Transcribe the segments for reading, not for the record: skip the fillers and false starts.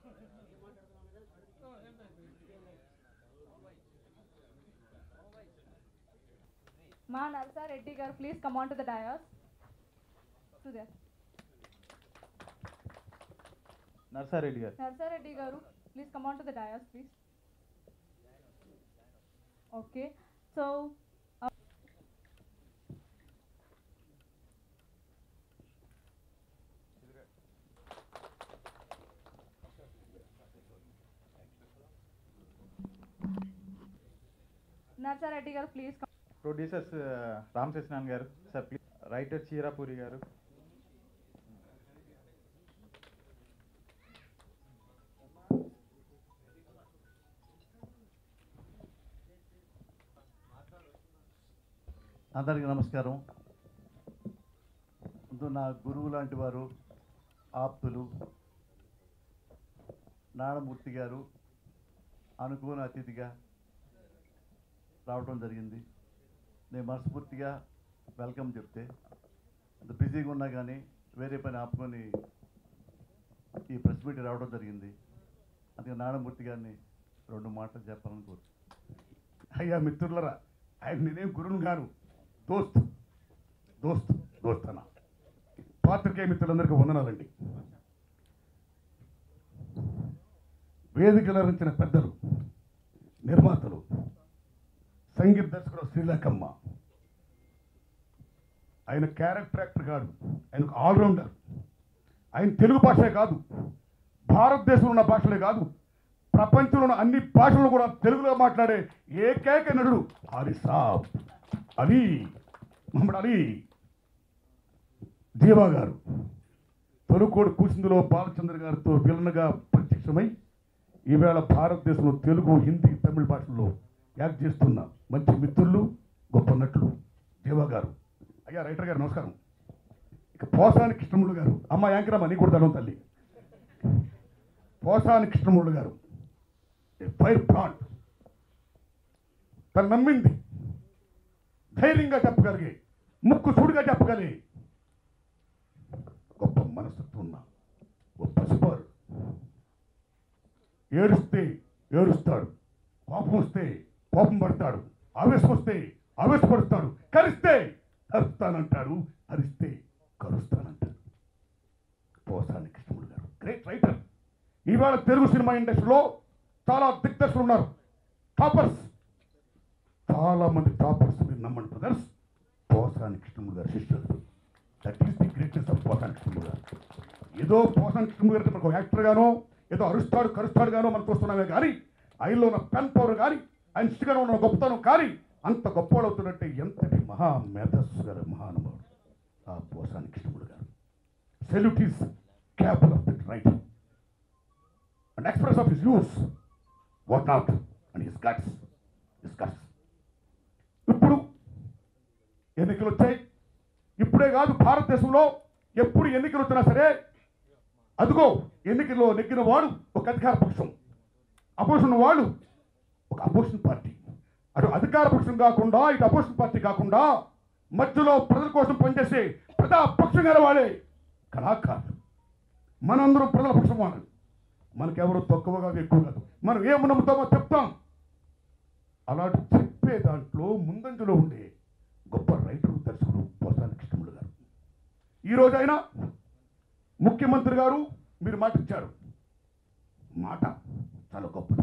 మా నర్సారెడ్డి గారు, please come on to the dais. To there. Narsareddy గారు, please come on to the dais, please. Okay, so Narsareddy గారు, please. Producers Ramakrishnan గారు sir, please. Writer చీరాపూరి గారు. అందరికీ నమస్కారం. ముందు నా గురువు లాంటి వారు, ఆప్తులు నారాయణమూర్తి గారు అనుకోని అతిథిగా రావడం జరిగింది. నేను మనస్ఫూర్తిగా వెల్కమ్ చెప్తే, అంత బిజీగా ఉన్నా కానీ వేరే పని ఆపుకొని ఈ ప్రెస్ మీట్ రావడం జరిగింది. అందుకే నారాయణమూర్తి గారిని 2 మాటలు చెప్పాలని కోరుతున్నాను. అయ్యా మిత్రులరా, ఆయన నేనేం గురువును గాను, దోస్తన పాత్రికేయ మిత్రులందరికీ వందనాలండి. వేదికలు అందించిన పెద్దలు, నిర్మాతలు, సంగీత దర్శకుడు శ్రీలేఖమ్మ. ఆయన క్యారెక్టర్ యాక్టర్ కాదు, ఆయన ఒక ఆల్రౌండర్. ఆయన తెలుగు భాషే కాదు, భారతదేశంలో ఉన్న భాషలే కాదు, ప్రపంచంలో ఉన్న అన్ని భాషలను కూడా తెలుగులో మాట్లాడే ఏకైక నటుడు హరిసాబ్ అలీ, మహమ్మద్ అలీ జీవా గారు. తొలుకోడు కూసిందులో బాలచంద్ర గారితో విలన్గా ప్రత్యక్షమై ఈవేళ భారతదేశంలో తెలుగు, హిందీ, తమిళ భాషల్లో యాక్ట్ చేస్తున్న మంచి మిత్రులు, గొప్ప నటులు జీవా గారు. అయ్యా రైటర్ గారు నమస్కారం. ఇక పోసాని కృష్ణమూర్తి గారు, అమ్మ యాంకరమ్మ నీ కూడా తడం తల్లి. పోసాని కృష్ణమూర్తి గారు ఫైర్ ప్లాంట్. తను నమ్మింది ధైర్యంగా చెప్పగలిగే, ముక్కు సూడిగా చెప్పగలిగే గొప్ప మనస్తత్వం ఉన్న గొప్ప పసిపారు. ఏడుస్తే ఏడుస్తాడు, కోపం వస్తే కోపం పడతాడు, ఆవేశం వస్తే ఆవేశపడతాడు, కరిస్తే కరుస్తానంటాడు, అరిస్తే కరుస్తానంటాడు. పోసాని కృష్ణమూర్తి గారు గ్రేట్ రైటర్. ఇవాళ తెలుగు సినిమా ఇండస్ట్రీలో చాలా దిగ్గజులు ఉన్నారు, టాపర్స్, చాలా మంది టాపర్స్. మీరు నమ్మండి బ్రదర్స్, పోసాని కృష్ణమూర్తి గారు శిష్యులు. That is the greatness of Posani Krishnamurthy గారు. ఏదో పోసాని కృష్ణమూర్తి గారికి మనకు యాక్టర్ గానో, ఏదో అరుస్తాడు కరుస్తాడు గానో మనం చూస్తున్నామే కానీ, ఆయనలో ఉన్న పెన్ పవర్ కానీ, ఆయన శిష్యుగా ఉన్న గొప్పతనం కానీ, అంత గొప్పవాడు అవుతున్నట్టే ఎంతటి మేధస్సు గారు, మహానుభావుడు ఆ పోసాని కృష్ణమూర్తి గారు. Salute is capable of that right and express of his use what not and his guts. ఇప్పుడు ఎన్నికలు వచ్చాయి. ఇప్పుడే కాదు, భారతదేశంలో ఎప్పుడు ఎన్నికలు వచ్చినా సరే అదిగో ఎన్నికల్లో నెగ్గిన వాడు ఒక అధికార పక్షం, అపోజిషన్ వాళ్ళు ఒక అపోజిషన్ పార్టీ. అటు అధికార పక్షం కాకుండా ఇటు అపోజిషన్ పార్టీ కాకుండా మధ్యలో ప్రజల కోసం పనిచేసే ప్రజాపక్షం గారు వాళ్ళే కళాకారులు. మనందరం ప్రజల పక్షం వాళ్ళు. మనకెవరు తక్కువగా ఎక్కువ కాదు, మనం ఏమి నమ్ముతామో చెప్తాం. అలాంటి చెప్పే దాంట్లో ముందంజలో ఉండే గొప్ప రైటర్, దర్శకుడు పోసాని కృష్ణమూర్తి గారు. ఈరోజు ఆయన ముఖ్యమంత్రి గారు మీరు మాట ఇచ్చారు, మాట చాలా గొప్పది.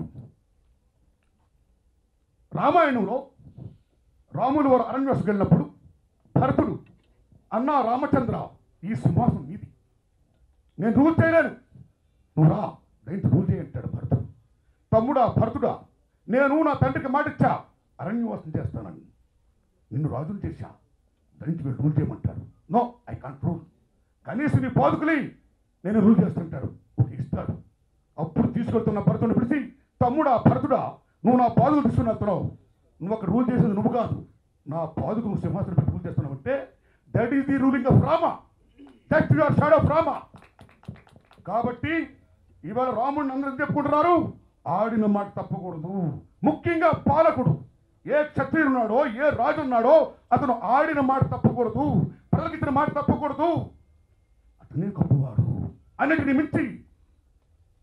రామాయణంలో రాములు వారు అరణ్యవాసం వెళ్ళినప్పుడు భరతుడు, అన్నా రామచంద్ర ఈ సింహాసనం నీది, నేను రూల్ చేయలేను, నువ్వు రా దయచేసి రూల్ చేయంటాడు భరతుడు. తమ్ముడా భరతుడా, నేను నా తండ్రికి మాట ఇచ్చా అరణ్యవాసం చేస్తానని, నిన్ను రాజును చేశా, దయచేసి మీరు రూల్ చేయమంటాడు. నో ఐ కాంట్ రూల్, కనీసం నీ పాదుకులి నేను రూల్ చేస్తుంటాడు. ఓకే ఇస్తాడు. అప్పుడు తీసుకెళ్తున్న భరతుని పిలిచి, తమ్ముడా భరతుడా, నువ్వు నా పాదుకులు తీసుకుని వెళ్తున్నావు, నువ్వు అక్కడ రూల్ చేసేది నువ్వు కాదు, నా పాదుకు నువ్వు సింహాసనం పెట్టి రూల్ చేస్తున్నావు అంటే that is the ruling of Rama, that your shadow of Rama. కాబట్టి ఇవాళ రాముడిని అందరూ చెప్పుకుంటున్నారు, ఆడిన మాట తప్పకూడదు. ముఖ్యంగా పాలకుడు, ఏ క్షత్రియుడు ఉన్నాడో, ఏ రాజు ఉన్నాడో అతను ఆడిన మాట తప్పకూడదు, ప్రజలకిచ్చిన మాట తప్పకూడదు. అతనే గొప్పవాడు. అన్నిటిని మించి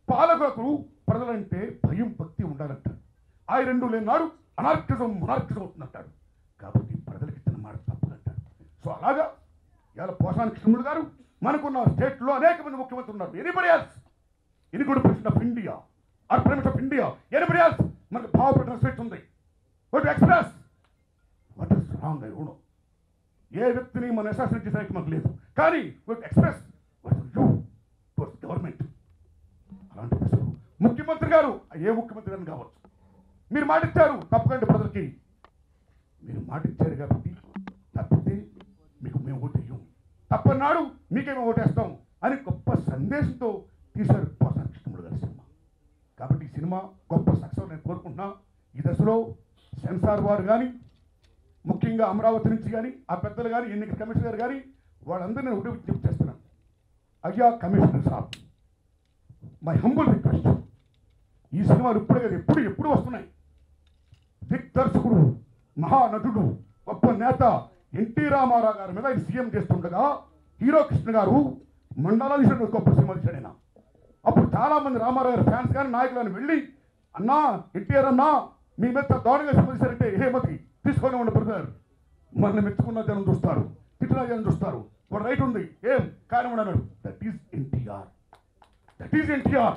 పాలకులకు ప్రజలంటే భయం భక్తి ఉండాలంటాడు. ఆ రెండు లేనాడు అనార్కిజం మునార్కిజం అవుతుందంటాడు. కాబట్టి ప్రజలకు ఇచ్చిన మాట తప్పులంటాడు. సో అలాగా ఇవాళ పోసాని కృష్ణుడు గారు మనకున్న స్టేట్లో అనేక మంది ముఖ్యమంత్రులు ఉన్నారు. ఎనీబడి ఎల్స్ ఇది కూడా president of India or prime minister of India anybody else మనకు భావ ప్రకటన స్వేచ్ఛ ఉంది. What express what is wrong I don't know. ఏ వ్యక్తిని మనం అసాసినేట్ చేసేకి మనకు లేదు. కానీ what express what you towards government. అలాంటి దశలో ముఖ్యమంత్రి గారు ఏ ముఖ్యమంత్రి గారు కావచ్చు, మీరు మాటిచ్చారు తప్పకండి ప్రజలకి. మీరు మాటిచ్చారు కాబట్టి తప్పితే మీకు మేము ఓటేయం, తప్పన్నాడు మీకేమో ఓటేస్తాం అని గొప్ప సందేశంతో తీశారు పోసాని కృష్ణుడు గారి సినిమా. కాబట్టి ఈ సినిమా గొప్ప సక్సెస్ నేను కోరుకుంటున్నా. ఈ దశలో సెన్సార్ వారు కానీ, ముఖ్యంగా అమరావతి నుంచి కానీ ఆ పెద్దలు కానీ, ఎన్నికల కమిషనర్ గారు కానీ వాళ్ళందరూ నేను ఒకటి విజ్ఞప్తి చేస్తున్నాను. అయ్యా కమిషనర్ సాబ్, మై హంబుల్ రిక్వెస్ట్, ఈ సినిమాలు ఇప్పుడే కదా ఎప్పుడు వస్తున్నాయి. దిగ్దర్శకుడు, మహానటుడు, గొప్ప నేత ఎన్టీ రామారావు గారి మీద ఆయన సీఎం చేస్తుండగా హీరో కృష్ణ గారు మండలాధీశుడు గొప్ప సినిమా తీశాడైనా. అప్పుడు చాలామంది రామారావు గారి ఫ్యాన్స్ కానీ నాయకులను వెళ్ళి, అన్నా ఎన్టీఆర్ అన్నా మీ మీద దారుణంగా సినిమా తీశారంటే హేమతి తీసుకొని ఉండే బ్రదర్, మనల్ని మెచ్చుకున్న జనం చూస్తారు, తిట్టిన జనం చూస్తారు, వాడు రైట్ ఉంది ఏం కారణం అన్నాడు. That is NTR, that is NTR,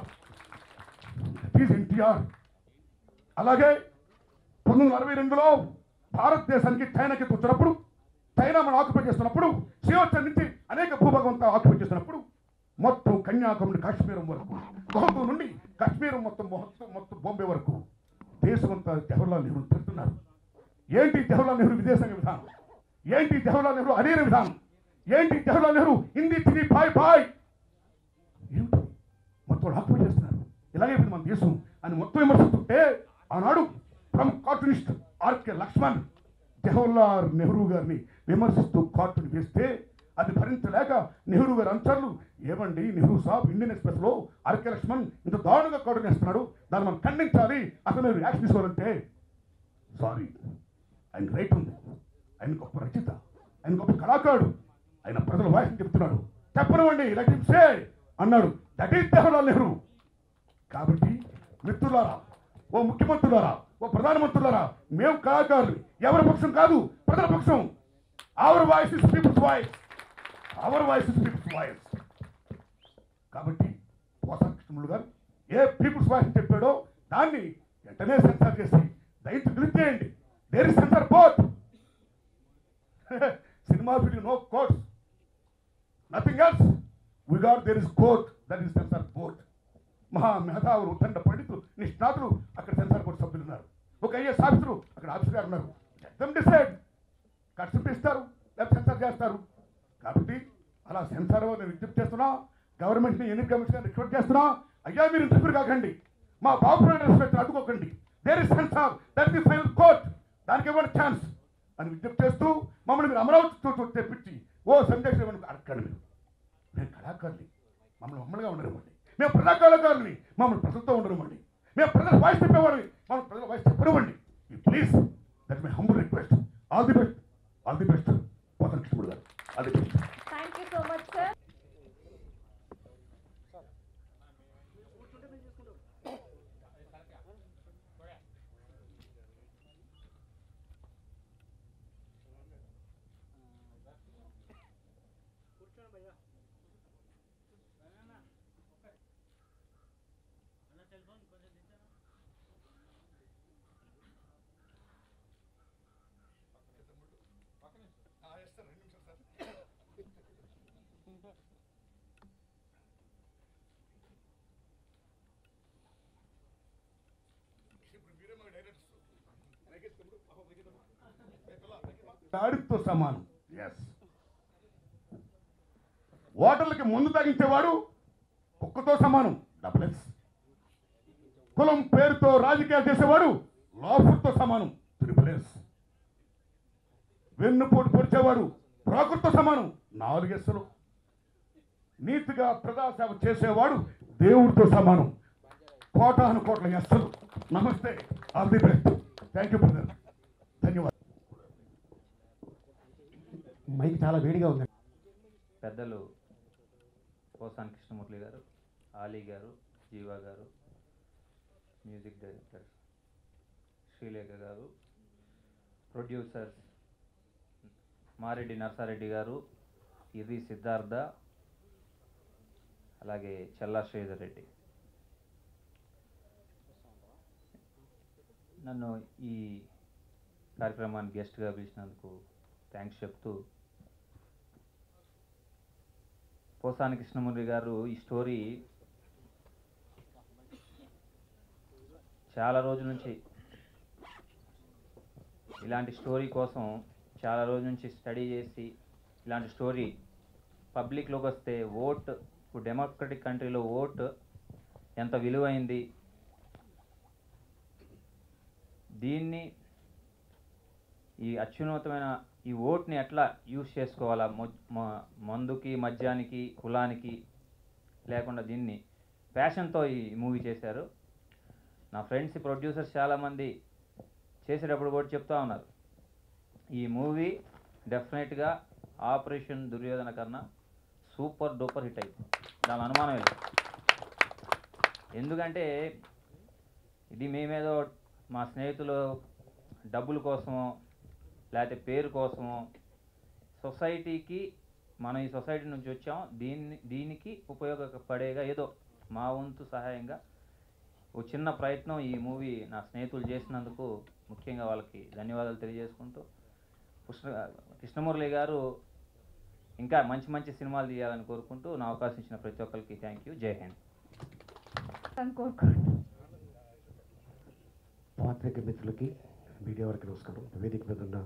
that is NTR. అలాగే 1962లో భారతదేశానికి చైనాకి వచ్చినప్పుడు, చైనా మనం ఆక్యుపై చేస్తున్నప్పుడు, శ్రీవత్సన్ నుంచి అనేక భూభాగం అంతా ఆక్యుపై చేస్తున్నప్పుడు మొత్తం కన్యాకుమారి కాశ్మీరం వరకు, గోహు నుండి కాశ్మీరం మొత్తం బాంబే వరకు దేశమంతా జవహర్లాల్ నెహ్రూ తిడుతున్నారు. ఏంటి జవహర్లాల్ నెహ్రూ విదేశాంగ విధానం, ఏంటి జవహర్లాల్ నెహ్రూ అదే విధానం, ఏంటి జవహర్లాల్ నెహ్రూ హిందీ తిని బాయ్ ఏమిటి మొత్తం ఆక్యుపై చేస్తున్నారు, ఇలాగే మన దేశం అని మొత్తం విమర్శిస్తుంటే ఆనాడు ప్రముఖ కార్టూనిస్ట్ ఆర్కే లక్ష్మణ్ జవహర్లాల్ నెహ్రూ గారిని విమర్శిస్తూ కార్టూన్ వేస్తే అది భరించలేక నెహ్రూ గారి అనుచరులు, ఏమండి నెహ్రూ సాబ్ ఇండియన్ ఎక్స్ప్రెస్లో ఆర్కే లక్ష్మణ్ ఇంత దారుణంగా కార్టూన్ వేస్తున్నాడు, దాన్ని మనం ఖండించాలి, అసలు మీరు యాక్షన్ తీసుకోవాలంటే సారీ, ఆయన రైట్ ఉంది, ఆయన గొప్ప రచయిత, ఆయన గొప్ప కళాకారుడు, ఆయన ప్రజల వాయిస్ చెప్తున్నాడు, చెప్పనివ్వండి లెట్ హిమ్ సే అన్నాడు. That is Jawaharlal Nehru. కాబట్టి మిత్రులారా, ఓ ముఖ్యమంత్రులారా, ఓ ప్రధానమంత్రులారా, మేము కళాకారులు, ఎవరి పక్షం కాదు, ప్రజల పక్షం. Our voice is people's voice, our voice is people's voice. కాబట్టి పోసాని కృష్ణుడు గారు ఏ పీపుల్స్ వాయిస్ చెప్పాడో దాన్ని వెంటనే సెన్సార్ చేసి దయచేసి క్లిక్ చేయండి. There is censor both. Cinema field no course, nothing else. We got there is court, that is censor board. మహా మేధావులు, ఉద్దండ పండితులు, నిష్ణాతులు అక్కడ సెన్సార్ బోర్డు సభ్యులు ఉన్నారు. ఒక ఐఏఎస్ ఆఫీసరు అక్కడ ఆఫీసర్ గారు ఉన్నారు. ఎగ్జామ్ డిసైడ్ కట్స్ ఇస్తారు లేకపోతే సెన్సార్ చేస్తారు. కాబట్టి అలా సెన్సార్ నేను విజ్ఞప్తి చేస్తున్నా, గవర్నమెంట్ని ఎన్నికల కమిషన్ రిక్వెస్ట్ చేస్తున్నా, అయ్యా మీరు ఇంటర్ఫీర్ కాకండి, మా బాబు రెస్పెక్ట్ అడ్డుకోకండి. There is censor, that is final court, దానికి ఇవ్వండి ఛాన్స్ అని విజ్ఞప్తి చేస్తూ మమ్మల్ని మీరు అమరావతి తెప్పించి ఓ సందేశం అడగండి. మీరు మేము కళాకారులు, మమ్మల్ని మమ్మల్గా ఉండనివ్వండి. మేము ప్రజా కళాకారులని, మమ్మల్ని ప్రజలతో ఉండనివ్వండి. మేము ప్రజల వాయిస్ చెప్పేవాడిని, మమ్మల్ని ప్రజల వాయిస్ చెప్పనివ్వండి. Please, that my humble request. All the best, all the best Posani కృష్ణుడు గారు, all the best. Thank you so much, sir. దాడితో సమానం. ఎస్, ఓటర్లకి ముందు తగ్గించేవాడు కుక్కతో సమానం, డబుల్ ఎక్స్. కులం పేరుతో రాజకీయాలు చేసేవాడు లాఫర్తో సమానం, ట్రిపుల్ ఎస్. వెన్నుపోటు పొడిచేవాడు బ్రోకర్తో సమానం, 4 ఎస్సులు. నీతిగా ప్రజాసేవ చేసేవాడు దేవుడితో సమానం, కోటాను కోట్ల ఎస్సులు. నమస్తే, all the best. Thank you brother, ధన్యవాదాలు. మైక్ చాలా వేడిగా ఉంది. పెద్దలు పోసాని కృష్ణమూర్తి గారు, ఆలీ గారు, జీవా గారు, మ్యూజిక్ డైరెక్టర్ శ్రీలేఖ గారు, ప్రొడ్యూసర్స్ మారెడ్డి నర్సారెడ్డి గారు, ఇర్రి సిద్ధార్థ, అలాగే చల్లా శ్రీధర్ రెడ్డి. నన్ను ఈ కార్యక్రమానికి గెస్ట్గా పిలిచినందుకు థ్యాంక్స్ చెప్తూ, పోసాని కృష్ణమురళి గారు ఈ స్టోరీ చాలా రోజుల నుంచి, ఇలాంటి స్టోరీ కోసం చాలా రోజుల నుంచి స్టడీ చేసి, ఇలాంటి స్టోరీ పబ్లిక్లోకి వస్తే ఓట్, ఇప్పుడు డెమోక్రటిక్ కంట్రీలో ఓట్ ఎంత విలువైంది, దీన్ని ఈ అత్యున్నతమైన ఈ ఓట్ని ఎట్లా యూజ్ చేసుకోవాలా, మందుకి, మద్యానికి, కులానికి లేకుండా దీన్ని ప్యాషన్తో ఈ మూవీ చేశారు. నా ఫ్రెండ్స్ ప్రొడ్యూసర్స్ చాలామంది చేసేటప్పుడు కూడా చెప్తా ఉన్నారు, ఈ మూవీ డెఫినెట్గా ఆపరేషన్ దుర్యోధన కన్నా సూపర్ డూపర్ హిట్ అయింది, దాని అనుమానం లేదు. ఎందుకంటే ఇది మేమేదో మా స్నేహితులు డబ్బుల కోసమో లేకపోతే పేరు కోసమో, సొసైటీకి, మనం ఈ సొసైటీ నుంచి వచ్చాం, దీనికి ఉపయోగపడేగా ఏదో మా వంతు సహాయంగా ఒక చిన్న ప్రయత్నం ఈ మూవీ నా స్నేహితులు చేసినందుకు ముఖ్యంగా వాళ్ళకి ధన్యవాదాలు తెలియజేసుకుంటూ, కృష్ణమురళి గారు ఇంకా మంచి మంచి సినిమాలు తీయాలని కోరుకుంటూ నా అవకాశం ఇచ్చిన ప్రతి ఒక్కరికి థ్యాంక్ యూ. జై హింద్. పాత్రిక మిత్రులకి, మీడియా వారికి నమస్కారం. వేదిక మీద ఉన్న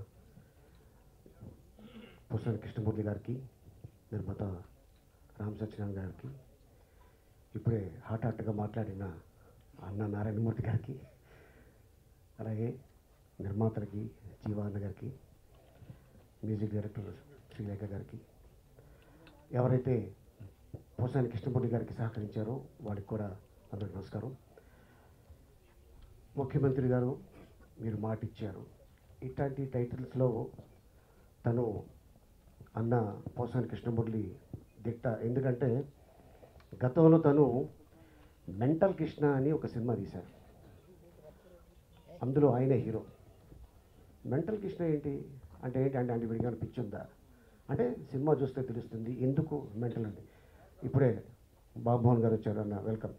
పోసాని కృష్ణమూర్తి గారికి, నిర్మాత రామ్ సత్యనారాయణ గారికి, ఇప్పుడే హాట్గా మాట్లాడిన అన్న నారాయణమూర్తి గారికి, అలాగే నిర్మాతలకి జీవాన్న గారికి, మ్యూజిక్ డైరెక్టర్ శ్రీలేఖ గారికి, ఎవరైతే పోసాని కృష్ణమూర్తి గారికి సహకరించారో వాళ్ళకి కూడా అందరికీ నమస్కారం. ముఖ్యమంత్రి గారు మీరు మాట ఇచ్చారు, ఇట్లాంటి టైటిల్స్లో తను అన్న పోసాని కృష్ణమురళి దిట్ట. ఎందుకంటే గతంలో తను మెంటల్ కృష్ణ అని ఒక సినిమా తీశారు, అందులో ఆయనే హీరో. మెంటల్ కృష్ణ ఏంటి అంటే అంటే వీడికి పిచ్చి ఉందా అంటే సినిమా చూస్తే తెలుస్తుంది ఎందుకు మెంటల్ అని. ఇప్పుడే బాబుమోహన్ గారు వచ్చారు, అన్న వెల్కమ్.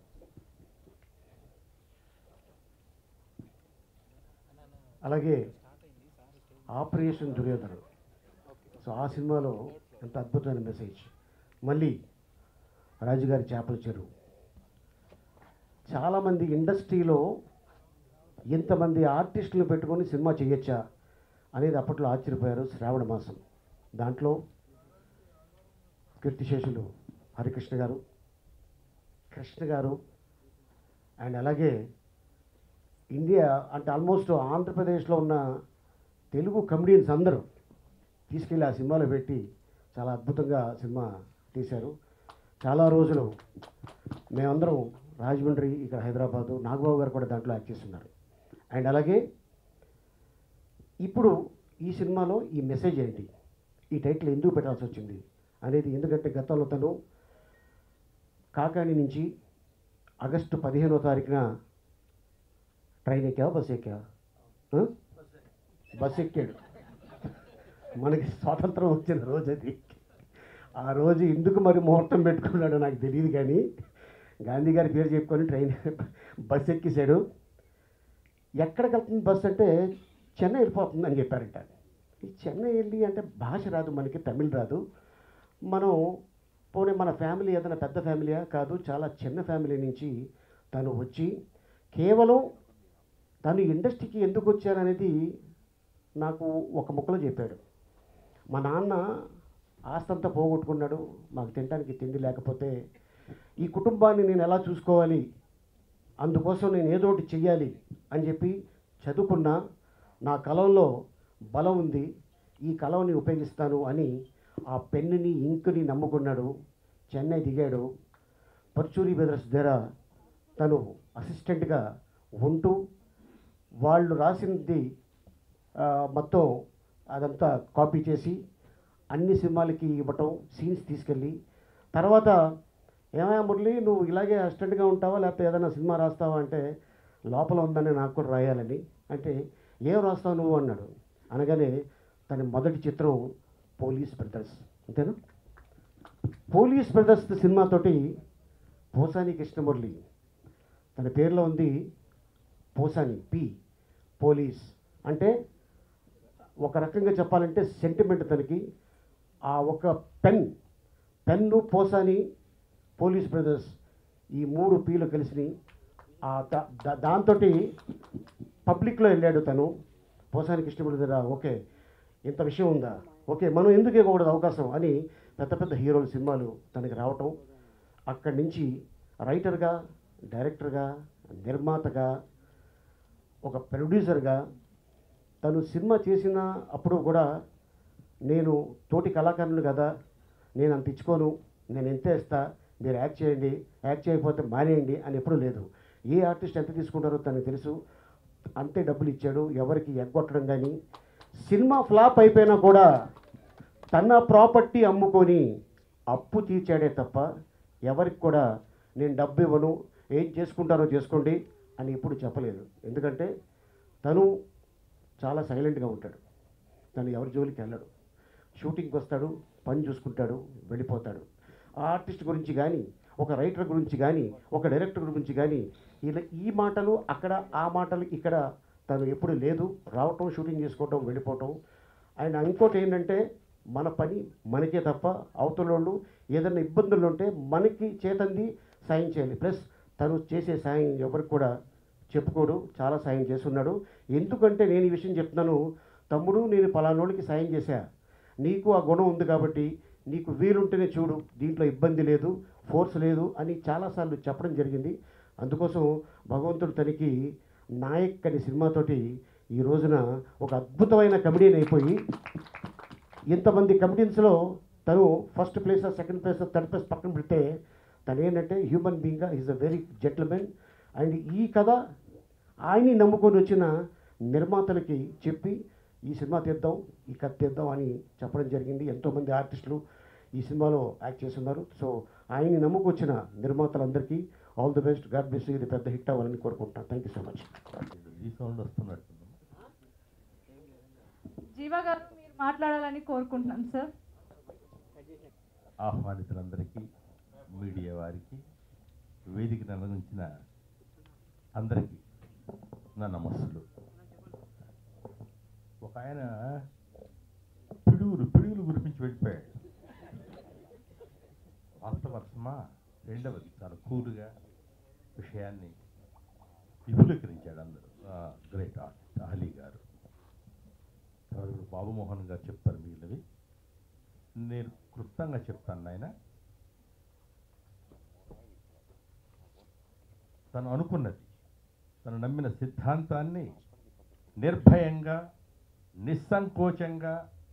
అలాగే ఆపరేషన్ దుర్యోధన, సో ఆ సినిమాలో ఎంత అద్భుతమైన మెసేజ్. మళ్ళీ రాజుగారి చేపల చెరువు. చాలామంది ఇండస్ట్రీలో ఇంతమంది ఆర్టిస్టులు పెట్టుకొని సినిమా చేయొచ్చా అనేది అప్పట్లో ఆశ్చర్యపోయారు. శ్రావణ మాసం, దాంట్లో కీర్తిశేషులు హరికృష్ణ గారు, కృష్ణ గారు, అండ్ అలాగే ఇండియా అంటే ఆల్మోస్ట్ ఆంధ్రప్రదేశ్లో ఉన్న తెలుగు కమెడియన్స్ అందరూ తీసుకెళ్ళి ఆ సినిమాలో పెట్టి చాలా అద్భుతంగా సినిమా తీశారు. చాలా రోజులు మేమందరం రాజమండ్రి, ఇక్కడ హైదరాబాదు, నాగబాబు గారు కూడా దాంట్లో యాక్ట్ చేస్తున్నారు. అండ్ అలాగే ఇప్పుడు ఈ సినిమాలో ఈ మెసేజ్ ఏంటి, ఈ టైటిల్ ఎందుకు పెట్టాల్సి వచ్చింది అనేది. ఎందుకంటే గతంలో తను కాకాని నుంచి ఆగస్టు 15వ తారీఖున ట్రైన్ ఎక్కావా, బస్ ఎక్కావా? బస్ ఎక్కాడు. మనకి స్వాతంత్రం వచ్చిన రోజు అది. ఆ రోజు ఎందుకు మరి ముహూర్తం పెట్టుకున్నాడో నాకు తెలియదు, కానీ గాంధీ గారి పేరు చెప్పుకొని ట్రైన్ బస్ ఎక్కేశాడు. ఎక్కడికి వెళ్తుంది బస్ అంటే చెన్నై వెళ్ళిపోతుంది అని చెప్పారంట. ఈ చెన్నై వెళ్ళి అంటే భాష రాదు మనకి, తమిళ్ రాదు. మనం పోనీ మన ఫ్యామిలీ ఏదైనా పెద్ద ఫ్యామిలీయా కాదు, చాలా చిన్న ఫ్యామిలీ నుంచి తను వచ్చి కేవలం తను ఇండస్ట్రీకి ఎందుకు వచ్చారనేది నాకు ఒక ముక్కలో చెప్పాడు. మా నాన్న ఆస్తంతా పోగొట్టుకున్నాడు, మాకు తినడానికి తిండి లేకపోతే ఈ కుటుంబాన్ని నేను ఎలా చూసుకోవాలి, అందుకోసం నేను ఏదో ఒకటి చెయ్యాలి అని చెప్పి చదువుకున్నా, నా కలంలో బలం ఉంది, ఈ కలంని ఉపయోగిస్తాను అని ఆ పెన్నుని ఇంకుని నమ్ముకున్నాడు. చెన్నై దిగాడు. పర్చూరి బ్రదర్స్ దగ్గర తను అసిస్టెంట్గా ఉంటూ వాళ్ళు రాసింది మొత్తం అదంతా కాపీ చేసి అన్ని సినిమాలకి ఇవ్వటం, సీన్స్ తీసుకెళ్ళి తర్వాత ఏమయ్యా మురళి నువ్వు ఇలాగే అసిస్టెంట్గా ఉంటావా లేకపోతే ఏదైనా సినిమా రాస్తావా అంటే లోపల ఉందని నాకు కూడా రాయాలని. అంటే ఏం రాస్తావు నువ్వు అన్నాడు. అనగానే తన మొదటి చిత్రం పోలీస్ బ్రదర్స్, అంతేనా? పోలీస్ బ్రదర్స్ సినిమాతోటి పోసాని కృష్ణమురళి, తన పేరులో ఉంది పోసాని, పి, పోలీస్ అంటే ఒక రకంగా చెప్పాలంటే సెంటిమెంట్ తనకి. ఆ ఒక పెన్ను పోసాని పోలీస్ బ్రదర్స్ ఈ 3 పీలు కలిసి దాంతో పబ్లిక్లో వెళ్ళాడు తను. పోసాని కృష్ణమురళి దగ్గర ఓకే ఇంత విషయం ఉందా, ఓకే మనం ఎందుకు ఇవ్వకూడదు అవకాశం అని పెద్ద పెద్ద హీరోల సినిమాలు తనకి రావటం. అక్కడి నుంచి రైటర్గా, డైరెక్టర్గా, నిర్మాతగా, ఒక ప్రొడ్యూసర్గా తను సినిమా చేసిన అప్పుడు కూడా నేను తోటి కళాకారులు కదా, నేను అంత ఇచ్చుకోను, నేను ఎంత ఇస్తా, మీరు యాక్ట్ చేయండి, యాక్ట్ చేయకపోతే మానేయండి అని ఎప్పుడూ లేదు. ఏ ఆర్టిస్ట్ ఎంత తీసుకుంటారో తనకు తెలుసు, అంతే డబ్బులు ఇచ్చాడు. ఎవరికి ఎగ్గొట్టడం కానీ, సినిమా ఫ్లాప్ అయిపోయినా కూడా తన ప్రాపర్టీ అమ్ముకొని అప్పు తీర్చాడే తప్ప ఎవరికి కూడా నేను డబ్బు ఇవ్వను, ఏం చేసుకుంటారో చేసుకోండి అని ఎప్పుడు చెప్పలేదు. ఎందుకంటే తను చాలా సైలెంట్గా ఉంటాడు. తను ఎవరి జోలికి వెళ్ళడు, షూటింగ్కి వస్తాడు, పని చూసుకుంటాడు, వెళ్ళిపోతాడు. ఆ ఆర్టిస్ట్ గురించి కానీ, ఒక రైటర్ గురించి కానీ, ఒక డైరెక్టర్ గురించి కానీ ఇలా ఈ మాటలు అక్కడ, ఆ మాటలు ఇక్కడ తను ఎప్పుడు లేదు. రావటం, షూటింగ్ చేసుకోవటం, వెళ్ళిపోవటం. ఆయన ఇంకోటి ఏంటంటే మన పని మనకే తప్ప అవతల వాళ్ళు ఏదైనా ఇబ్బందులు ఉంటే మనకి చేతంది సాయం చేయాలి. ప్లస్ తను చేసే సాయం ఎవరికి కూడా చెప్పుకోడు, చాలా సాయం చేస్తున్నాడు. ఎందుకంటే నేను ఈ విషయం చెప్తున్నాను, తమ్ముడు నేను పలానోళ్ళకి సాయం చేశా, నీకు ఆ గుణం ఉంది కాబట్టి నీకు వీలుంటేనే చూడు, దీంట్లో ఇబ్బంది లేదు, ఫోర్స్ లేదు అని చాలాసార్లు చెప్పడం జరిగింది. అందుకోసం భగవంతుడు తనకి నాయక్ అనే సినిమాతోటి ఈ రోజున ఒక అద్భుతమైన కమెడియన్ అయిపోయి, ఇంతమంది కమెడియన్స్లో తను first place, second place, third place పక్కన పెడితే తను ఏంటంటే హ్యూమన్ బీయింగ్గా is a very gentlemen. And ఈ కథ ఆయన్ని నమ్ముకొని వచ్చిన నిర్మాతలకి చెప్పి ఈ సినిమా తీద్దాం, ఈ కథ తీద్దాం అని చెప్పడం జరిగింది. ఎంతోమంది ఆర్టిస్టులు ఈ సినిమాలో యాక్ట్ చేస్తున్నారు. సో ఆయన్ని నమ్ముకొచ్చిన నిర్మాతలందరికీ all the best, god bless you. ఇది పెద్ద హిట్ అవ్వాలని కోరుకుంటున్నాను. Thank you so much. ఈ సౌండ్ వస్తున్నట్టు జీవా గారు మీరు మాట్లాడాలని కోరుకుంటున్నాను సార్. ఆహ్వానితులందరికీ, మీడియా వారికి, వేదికను అలంకరించిన అందరికీ నా నమస్సులు. ఒక ఆయన పిడుగులు గురిపించి వెళ్ళిపోయాడు. వాస్తవమా? రెండవది చాలా కూల్గా విషయాన్ని విపులీకరించాడు అందరూ. గ్రేట్ ఆర్టిస్ట్ అహలీ గారు, తర్వాత బాబుమోహన్ గారు చెప్తారు మిగిలినవి. నేను క్లుప్తంగా చెప్తాను. ఆయన తను అనుకున్నది, తను నమ్మిన సిద్ధాంతాన్ని నిర్భయంగా, నిస్సంకోచంగా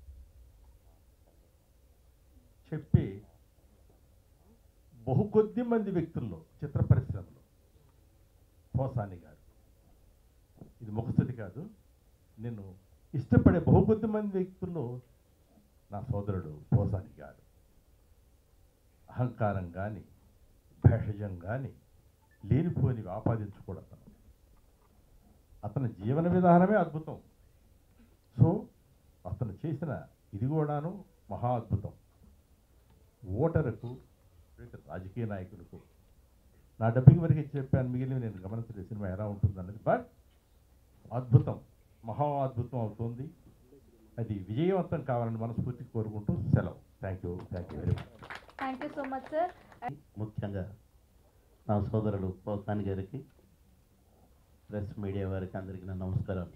చెప్పి బహుకొద్ది మంది వ్యక్తుల్లో చిత్ర పరిశ్రమలో పోసాని గారు, ఇది ముఖస్థితి కాదు, నేను ఇష్టపడే బహుకొద్ది మంది వ్యక్తుల్లో నా సోదరుడు పోసాని గారు. అహంకారం కానీ, భేషజం కానీ లేనిపోనివి ఆపాదించకూడదు. అతని జీవన విధానమే అద్భుతం. సో అతను చేసిన ఇది కూడాను మహా అద్భుతం. ఓటరుకు, రాజకీయ నాయకులకు నా డబ్బింగ్ వరకు చెప్పాను, మిగిలిన నేను గమనించలేదు సినిమా ఎలా ఉంటుందన్నది. బట్ అద్భుతం, మహా అద్భుతం అవుతుంది. అది విజయవంతం కావాలని మనస్ఫూర్తిగా కోరుకుంటూ సెలవు. Thank you very much. Thank you so much sir. ముఖ్యంగా నా సోదరుడు పోసాని గారికి, ప్రెస్ మీడియా వారికి అందరికీ నా నమస్కారం.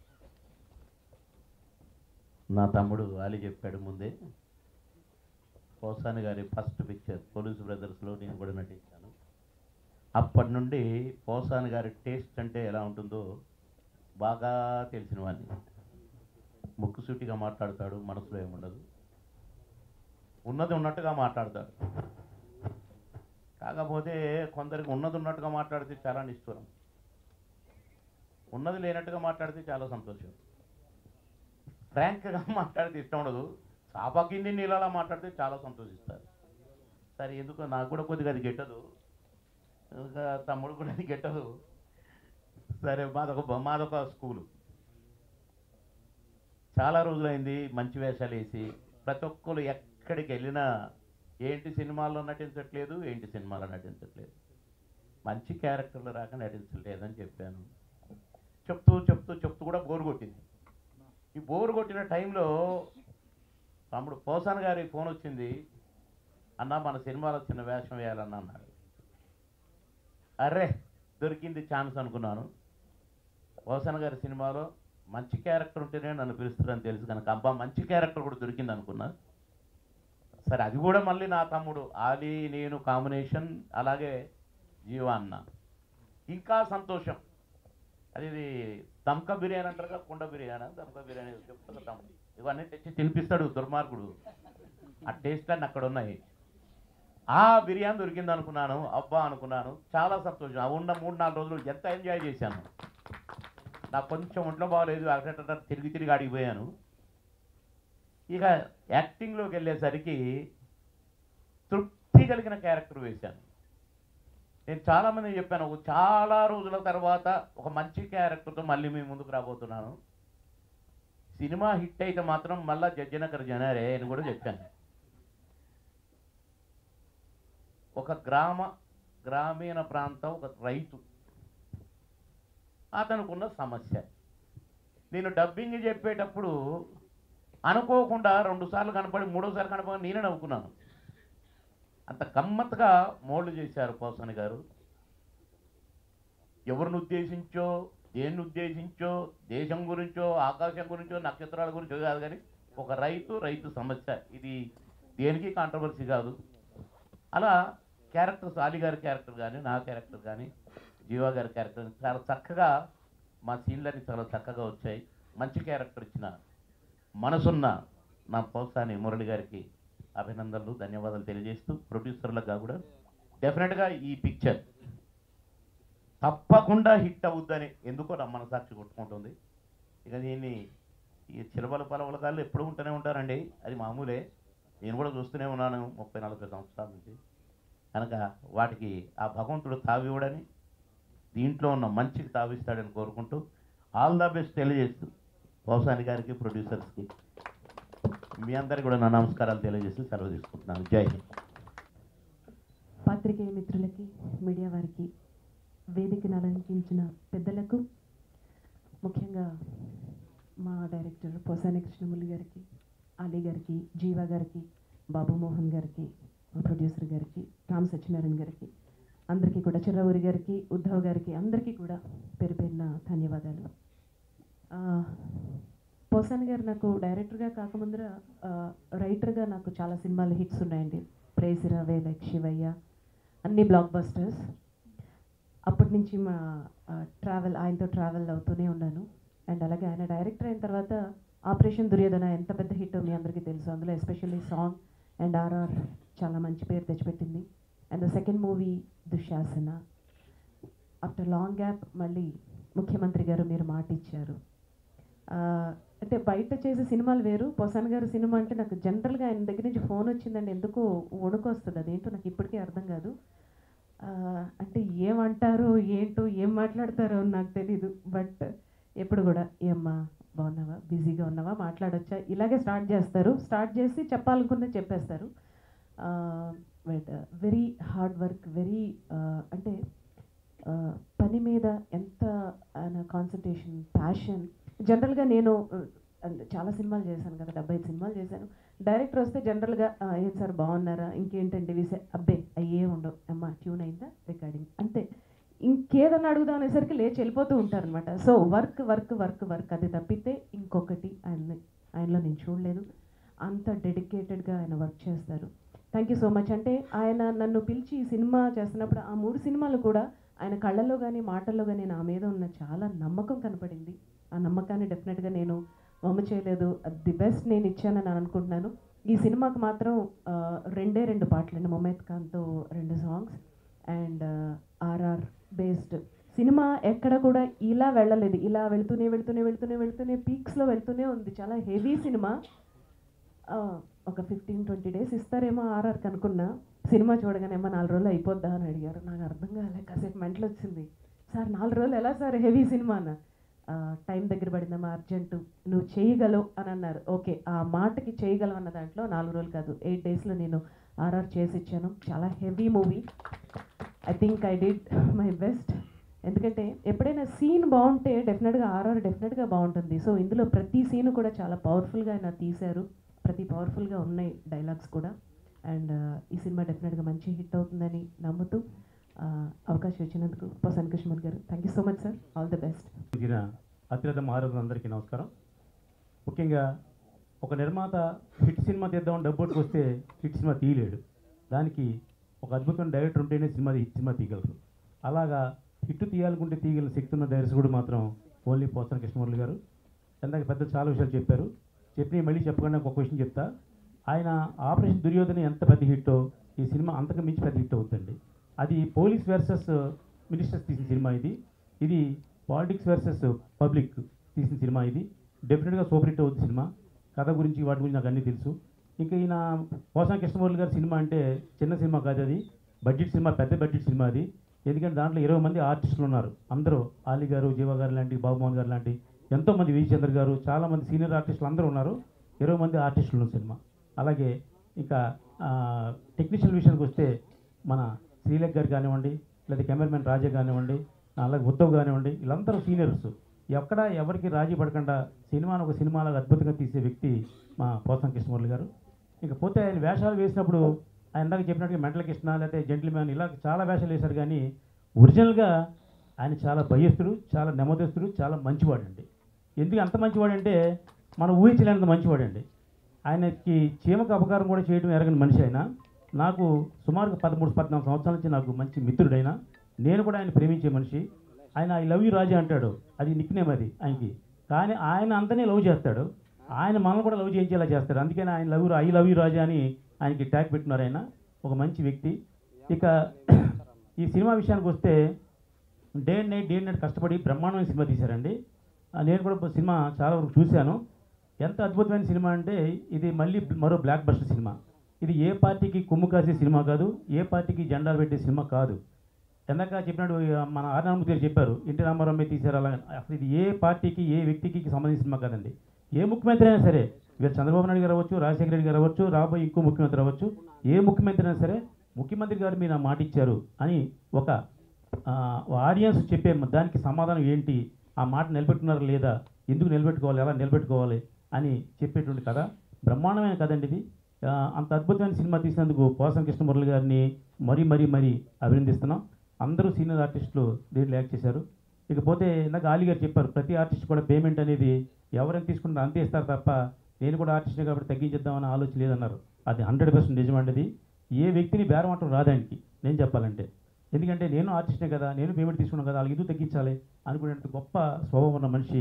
నా తమ్ముడు ఆలి చెప్పాడు ముందే, పోసాని గారి ఫస్ట్ పిక్చర్ పోలీస్ బ్రదర్స్లో నేను కూడా నటించాను. అప్పటి నుండి పోసాని గారి టేస్ట్ అంటే ఎలా ఉంటుందో బాగా తెలిసిన వాడిని. ముక్కుసూటిగా మాట్లాడతాడు, మనసులో ఏముండదు, ఉన్నది ఉన్నట్టుగా మాట్లాడతాడు. కాకపోతే కొందరికి ఉన్నది ఉన్నట్టుగా మాట్లాడితే చాలా నిష్ఠూరం, ఉన్నది లేనట్టుగా మాట్లాడితే చాలా సంతోషం. ఫ్రాంక్గా మాట్లాడితే ఇష్టం ఉండదు, చాప కింది నీళ్ళలా మాట్లాడితే చాలా సంతోషిస్తారు. సరే ఎందుకో నాకు కూడా కొద్దిగా అది గిట్టదు, ఇంకా తమ్ముడు కూడా అది గిట్టదు. సరే మాదొక స్కూలు. చాలా రోజులైంది మంచి వేషాలు వేసి, ప్రతి ఒక్కరు ఎక్కడికి వెళ్ళినా ఏంటి సినిమాల్లో నటించట్లేదు, ఏంటి సినిమాలో నటించట్లేదు, మంచి క్యారెక్టర్లు రాక నటించలేదని చెప్పాను. చెప్తూ కూడా బోరు కొట్టింది. ఈ బోరు కొట్టిన టైంలో తమ్ముడు పోసాన్ గారి ఫోన్ వచ్చింది, అన్న మన సినిమాలో చిన్న వేషం వేయాలన్న అన్నాడు. అర్రే దొరికింది ఛాన్స్ అనుకున్నాను. పోసాన్ గారి సినిమాలో మంచి క్యారెక్టర్ ఉంటేనే నన్ను పిలుస్తారని తెలుసు కనుక అబ్బా మంచి క్యారెక్టర్ కూడా దొరికింది అనుకున్నా. సరే అది కూడా మళ్ళీ నా తమ్ముడు ఆలీ నేను కాంబినేషన్, అలాగే జీవా అన్న. ఇంకా సంతోషం, అది దమ్కా బిర్యానీ అంటారుగా, కుండ బిర్యానీ, దమ్కా బిర్యానీ చెప్తారు తమ్ముడు, ఇవన్నీ తెచ్చి తినిపిస్తాడు దుర్మార్గుడు. ఆ టేస్ట్ అన్నీ అక్కడ ఉన్నాయి. ఆ బిర్యానీ దొరికింది అనుకున్నాను, అబ్బా అనుకున్నాను, చాలా సంతోషం. ఆ ఉన్న 3-4 రోజులు ఎంత ఎంజాయ్ చేశాను. నాకు కొంచెం ఒంట్లో బాగోలేదు, అక్కడ తిరిగి అడిగిపోయాను. ఇక యాక్టింగ్లోకి వెళ్ళేసరికి తృప్తి కలిగిన క్యారెక్టర్ వేశాను. నేను చాలామంది చెప్పాను, చాలా రోజుల తర్వాత ఒక మంచి క్యారెక్టర్తో మళ్ళీ మీ ముందుకు రాబోతున్నాను. సినిమా హిట్ అయితే మాత్రం మళ్ళా జడ్జనగర్ జనారే అని కూడా చెప్పాను. ఒక గ్రామీణ ప్రాంతం, ఒక రైతు, అతనుకున్న సమస్య. నేను డబ్బింగ్ చెప్పేటప్పుడు అనుకోకుండా 2 సార్లు కనపడి 3వసారి కనపడి నేనే నవ్వుకున్నాను. అంత గమ్మత్తుగా మోల్డ్ చేశారు పోసాని గారు. ఎవరిని ఉద్దేశించో, దేన్ని ఉద్దేశించో, దేశం గురించో, ఆకాశం గురించో, నక్షత్రాల గురించో కాదు, కానీ ఒక రైతు సమస్య, ఇది దేనికి కాంట్రవర్సీ కాదు. అలా క్యారెక్టర్స్, ఆలీ గారి క్యారెక్టర్ కానీ, నా క్యారెక్టర్ కానీ, జీవా గారి క్యారెక్టర్ చాలా చక్కగా, మా సీన్లన్నీ చాలా చక్కగా వచ్చాయి. మంచి క్యారెక్టర్ ఇచ్చిన మనసున్న నా పోసాని మురళి గారికి అభినందనలు, ధన్యవాదాలు తెలియజేస్తూ, ప్రొడ్యూసర్లకు కూడా డెఫినెట్గా ఈ పిక్చర్ తప్పకుండా హిట్ అవుద్దని ఎందుకో నా మనసాక్షి కొట్టుకుంటుంది. ఇక దీన్ని ఈ చిలబల పలవలకాళ్ళు ఎప్పుడు ఉంటూనే ఉంటారండి, అది మామూలే. నేను కూడా చూస్తూనే ఉన్నాను 30-40 సంవత్సరాల నుంచి. కనుక వాటికి ఆ భగవంతుడు తావివ్వడని, దీంట్లో ఉన్న మంచికి తావిస్తాడని కోరుకుంటూ ఆల్ ద బెస్ట్ తెలియజేస్తూ పోసాని గారికి, ప్రొడ్యూసర్స్కి, మీ అందరికీ కూడా నా నమస్కారాలు తెలియజేస్తూ సెలవు తీసుకుంటున్నాను. జై హింద్. పాత్రికేయ మిత్రులకి, మీడియా వారికి, వేదికను అలంకరించిన పెద్దలకు, ముఖ్యంగా మా డైరెక్టర్ పోసాని కృష్ణమురళి గారికి, ఆలీ గారికి, జీవా గారికి, బాబు మోహన్ గారికి, మా ప్రొడ్యూసర్ గారికి, రామ్ సత్యనారాయణ గారికి, అందరికీ కూడా, చిర్రవూరి గారికి, ఉద్ధవ్ గారికి, అందరికీ కూడా పేరు పేరున ధన్యవాదాలు. పోసాని గారు నాకు డైరెక్టర్గా కాకముందర రైటర్గా నాకు చాలా సినిమాలు హిట్స్ ఉన్నాయండి. ప్రేసిరావే, లైక్ శివయ్య, అన్ని బ్లాక్ బస్టర్స్. అప్పటి నుంచి మా ఆయనతో ట్రావెల్ అవుతూనే ఉన్నాను. అండ్ అలాగే ఆయన డైరెక్టర్ అయిన తర్వాత ఆపరేషన్ దుర్యోధన ఎంత పెద్ద హిట్ మీ అందరికీ తెలుసు. అందులో ఎస్పెషల్లీ సాంగ్ అండ్ ఆర్ఆర్ చాలా మంచి పేరు తెచ్చిపెట్టింది. And the second movie Dussasana. After long gap మళ్ళీ ముఖ్యమంత్రి గారు మీరు మాట ఇచ్చారు. అంటే బయట చేసే సినిమాలు వేరు, పోసాని గారు సినిమా అంటే నాకు జనరల్గా ఆయన దగ్గర నుంచి ఫోన్ వచ్చిందండి, ఎందుకో వణుకు వస్తుంది, అదేంటో నాకు ఇప్పటికీ అర్థం కాదు. అంటే ఏమంటారో ఏంటో, ఏం మాట్లాడతారో నాకు తెలీదు. బట్ ఎప్పుడు కూడా ఏమ్మా బాగున్నావా, బిజీగా ఉన్నావా, మాట్లాడొచ్చా, ఇలాగే స్టార్ట్ చేస్తారు. స్టార్ట్ చేసి చెప్పాలనుకున్నది చెప్పేస్తారు. But very hard work, very అంటే పని మీద ఎంత ఆయన కాన్సన్ట్రేషన్, ప్యాషన్. జనరల్గా నేను చాలా సినిమాలు చేశాను కదా, 75 సినిమాలు చేశాను. డైరెక్టర్ వస్తే జనరల్గా ఏం సార్ బాగున్నారా, ఇంకేంటండి విసే, అబ్బే అయ్యే ఉండవు, అమ్మ ట్యూన్ అయిందా, రికార్డింగ్, అంతే. ఇంకేదన్నా అడుగుదాం అనేసరికి లేచి వెళ్ళిపోతూ ఉంటారనమాట. So work work work work, అది తప్పితే ఇంకొకటి ఆయనలో నేను చూడలేదు. అంత డెడికేటెడ్గా ఆయన వర్క్ చేస్తారు. Thank you so much. అంటే ఆయన నన్ను పిలిచి ఈ సినిమా చేస్తున్నప్పుడు ఆ 3 సినిమాలు కూడా ఆయన కళ్ళల్లో కానీ మాటల్లో కానీ నా మీద ఉన్న చాలా నమ్మకం కనపడింది. ఆ నమ్మకాన్ని డెఫినెట్గా నేను వమ్ము చేయలేదు. ది బెస్ట్ నేను ఇచ్చానని అనుకుంటున్నాను. ఈ సినిమాకి మాత్రం 2 పాటలండి, మొమైద్ ఖాన్తో 2 songs and RR based cinema. ఎక్కడ కూడా ఇలా వెళ్ళలేదు, ఇలా వెళ్తూనే వెళ్తూనే వెళ్తూనే వెళ్తూనే పీక్స్లో వెళ్తూనే ఉంది. చాలా హెవీ సినిమా. ఒక 15-20 డేస్ ఇస్తారేమో ఆర్ఆర్కి అనుకున్నా. సినిమా చూడగానే ఏమో 4 రోజులు అయిపోద్దా అని అడిగారు. నాకు అర్థం కాలే, కాసేపు మెంటలు వచ్చింది. సార్ 4 రోజులు ఎలా సార్, హెవీ సినిమా అన్న. టైం దగ్గర పడిందమ్మా, అర్జెంటు, నువ్వు చేయగలవు అని అన్నారు. ఓకే, ఆ మాటకి చేయగలవు అన్న దాంట్లో 4 రోజులు కాదు 8 డేస్లో నేను ఆర్ఆర్ చేసి ఇచ్చాను. చాలా heavy movie. I think I did my best. ఎందుకంటే ఎప్పుడైనా సీన్ బాగుంటే డెఫినెట్గా ఆర్ఆర్ డెఫినెట్గా బాగుంటుంది. సో ఇందులో ప్రతి సీను కూడా చాలా పవర్ఫుల్గా ఆయన తీశారు. ప్రతి పవర్ఫుల్గా ఉన్నాయి డైలాగ్స్ కూడా. అండ్ ఈ సినిమా డెఫినెట్గా మంచి హిట్ అవుతుందని నమ్ముతూ అవకాశం ఇచ్చినందుకు పోసాని కృష్ణమూర్తి గారు, thank you so much sir. All the best. అత్యున్నత మహారాజులందరికీ నమస్కారం. ముఖ్యంగా ఒక నిర్మాత హిట్ సినిమా తీద్దామని డబ్బుకి వస్తే హిట్ సినిమా తీయలేడు. దానికి ఒక అద్భుతమైన డైరెక్టర్ ఉంటేనే హిట్ సినిమా తీయగలరు. అలాగా హిట్ తీయాలనుకుంటే తీయగల శక్తి ఉన్న దర్శకుడు మాత్రం ఓన్లీ పోసాని కృష్ణమూర్తి గారు. ఇందాక పెద్ద చాలా విషయాలు చెప్పారు. చెప్పి మళ్ళీ చెప్పకుండా ఒక క్వశ్చన్ చెప్తా. ఆయన ఆపరేషన్ దుర్యోధన ఎంత పెద్ద హిట్టో ఈ సినిమా అంతకు మించి పెద్ద హిట్ అవుతుంది. అది పోలీస్ వర్సెస్ మినిస్టర్స్ తీసిన సినిమా. ఇది పాలిటిక్స్ వర్సెస్ పబ్లిక్ తీసిన సినిమా. ఇది డెఫినెట్గా సూపర్ హిట్ అవుతుంది సినిమా. కథ గురించి వాటి గురించి నాకు అన్నీ తెలుసు. ఇంకా ఈయన పోసాని కృష్ణమూర్తి గారి సినిమా అంటే చిన్న సినిమా కాదు, అది బడ్జెట్ సినిమా, పెద్ద బడ్జెట్ సినిమా అది. ఎందుకంటే దాంట్లో 20 మంది ఆర్టిస్టులు ఉన్నారు. అందరూ ఆలీ గారు, జీవా గారు లాంటి, బాబుమోహన్ గారు లాంటి ఎంతోమంది, విజయచంద్ర గారు, చాలామంది సీనియర్ ఆర్టిస్టులు అందరూ ఉన్నారు. 20 మంది ఆర్టిస్టులు ఉన్న సినిమా. అలాగే ఇంకా టెక్నీషియల్ విషయానికి వస్తే మన శ్రీలేఖ గారు కానివ్వండి, లేదా కెమెరామెన్ రాజా కానివ్వండి, అలాగే ఉద్ధవ్ కానివ్వండి, వీళ్ళందరూ సీనియర్స్. ఎక్కడ ఎవరికి రాజీ పడకుండా సినిమాను ఒక సినిమాలాగా అద్భుతంగా తీసే వ్యక్తి మా పోసాని కృష్ణమూర్తి గారు. ఇకపోతే ఆయన వేషాలు వేసినప్పుడు ఆయన ఇందాక చెప్పినట్టుగా మెంటల్ కృష్ణ లేకపోతే జెంటిల్మ్యాన్ ఇలా చాలా వేషాలు వేశారు. కానీ ఒరిజినల్గా ఆయన చాలా భయస్తుడు, చాలా నెమ్మదస్తుడు, చాలా మంచివాడండి. ఎందుకు అంత మంచివాడంటే మనం ఊహించలేనంత మంచివాడండి. ఆయనకి చీమకు అపకారం కూడా చేయడం ఎరగని మనిషి. ఆయన నాకు సుమారుగా 13-14 సంవత్సరాల నుంచి నాకు మంచి మిత్రుడైన, నేను కూడా ఆయన ప్రేమించే మనిషి. ఆయన ఐ లవ్ యూ రాజా అంటాడు, అది నిక్నేమ్ అది ఆయనకి. కానీ ఆయన అంతనే లవ్ చేస్తాడు, ఆయన మనల్ని కూడా లవ్ చేయించేలా చేస్తాడు. అందుకని ఆయన ఐ లవ్ యూ రాజా అని ఆయనకి ట్యాగ్ పెట్టినారు. ఆయన ఒక మంచి వ్యక్తి. ఇక ఈ సినిమా విషయానికి వస్తే డే అండ్ నైట్ కష్టపడి బ్రహ్మాండమైన సినిమా తీశారండి. నేను కూడా సినిమా చాలా వరకు చూశాను. ఎంత అద్భుతమైన సినిమా అంటే ఇది మళ్ళీ మరో బ్లాక్ బస్టర్ సినిమా. ఇది ఏ పార్టీకి కొమ్ము కాసే సినిమా కాదు, ఏ పార్టీకి జెండాలు పెట్టే సినిమా కాదు. ఎందాక చెప్పినట్టు మన ఆర్నామూర్తి గారు చెప్పారు, ఎన్టీ రామారావు మీద తీశారు. అలా అసలు ఇది ఏ పార్టీకి ఏ వ్యక్తికి సంబంధించిన సినిమా కాదండి. ఏ ముఖ్యమంత్రి అయినా సరే, ఇవాళ చంద్రబాబు నాయుడు గారు అవ్వచ్చు, రాజశేఖర రెడ్డి గారు అవ్వచ్చు, రాబోయే ఇంకో ముఖ్యమంత్రి అవ్వచ్చు, ఏ ముఖ్యమంత్రి అయినా సరే ముఖ్యమంత్రి గారు మీరు నా మాట ఇచ్చారు అని ఒక ఆడియన్స్ చెప్పే దానికి సమాధానం ఏంటి, ఆ మాట నిలబెట్టుకున్నారా లేదా, ఎందుకు నిలబెట్టుకోవాలి, ఎలా నిలబెట్టుకోవాలి అని చెప్పేటువంటి కథ. బ్రహ్మాండమైన కథ అండి ఇది. అంత అద్భుతమైన సినిమా తీసినందుకు పోసాని కృష్ణమూర్తి గారిని మరీ అభినందిస్తున్నాం. అందరూ సీనియర్ ఆర్టిస్టులు దీంట్లో యాక్ట్ చేశారు. ఇకపోతే నాకు ఆలీ గారు చెప్పారు, ప్రతి ఆర్టిస్ట్ కూడా పేమెంట్ అనేది ఎవరైనా తీసుకుంటే అంతే ఇస్తారు తప్ప నేను కూడా ఆర్టిస్ట్ని కాబట్టి తగ్గించేద్దామని ఆలోచన లేదన్నారు. అది 100% నిజమండి. ఏ వ్యక్తిని బేరం అంటూ రాదానికి నేను చెప్పాలంటే. ఎందుకంటే నేను ఆర్టిస్ట్నే కదా, నేను పేమెంట్ తీసుకున్నాను కదా, వాళ్ళకి ఎందుకు తగ్గించాలి అనుకునేంత గొప్ప స్వభావం ఉన్న మనిషి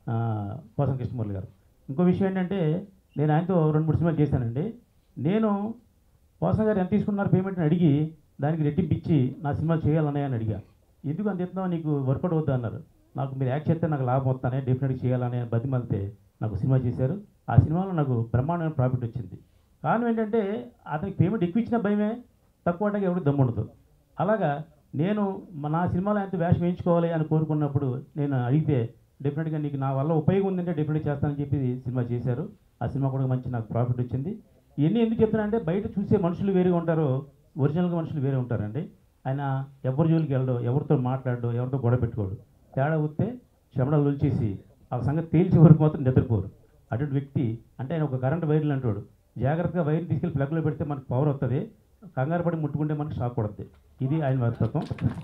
పోసాని కృష్ణమూర్తి గారు. ఇంకో విషయం ఏంటంటే నేను ఆయనతో 2-3 సినిమాలు చేశానండి. నేను పోసాని గారు ఎంత తీసుకున్నారు పేమెంట్ని అడిగి దానికి రెట్టింపిచ్చి నా సినిమాలు చేయాలన్నాయి అని అడిగా. ఎందుకు అంత చెప్తున్నావు, నీకు వర్కౌట్ అవుద్దా అన్నారు. నాకు మీరు యాక్ట్ చేస్తే నాకు లాభం వస్తానే, డెఫినెట్గా చేయాలని బతిమాలితే నాకు సినిమా చేశారు. ఆ సినిమాలో నాకు బ్రహ్మాండమైన ప్రాఫిట్ వచ్చింది. కారణం ఏంటంటే అతనికి పేమెంట్ ఎక్కువ ఇచ్చిన భయమే, తక్కువ అంటే ఎవరికి దమ్ము ఉండదు. అలాగా నేను నా సినిమాలో ఎంత వేషం వేయించుకోవాలి అని కోరుకున్నప్పుడు నేను అడిగితే డెఫినెట్గా నీకు నా వల్ల ఉపయోగం ఉందంటే డెఫినెట్గా చేస్తానని చెప్పి సినిమా చేశారు. ఆ సినిమా కూడా మంచి నాకు ప్రాఫిట్ వచ్చింది. ఇవన్నీ ఎందుకు చెప్తున్నానంటే బయట చూసే మనుషులు వేరేగా ఉంటారు, ఒరిజినల్గా మనుషులు వేరే ఉంటారండి. ఆయన ఎవరి జోలికి వెళ్ళడు, ఎవరితో మాట్లాడడు, ఎవరితో గొడవ పెట్టుకోడు. తేడా వస్తే చెమడలు ఒలిచేసి ఆ సంగతి తేల్చే వరకు మాత్రం నిద్రపోరు. అటువంటి వ్యక్తి. అంటే ఆయన ఒక కరెంట్ వైర్లు అంటాడు, జాగ్రత్తగా వైర్ని తీసుకెళ్ళి ప్లగ్లో పెడితే మనకు పవర్ వస్తుంది, కంగారు పడి ముట్టుకుంటే మనకు షాక్ కొడుతుంది. ఇది ఆయన వర్తకం.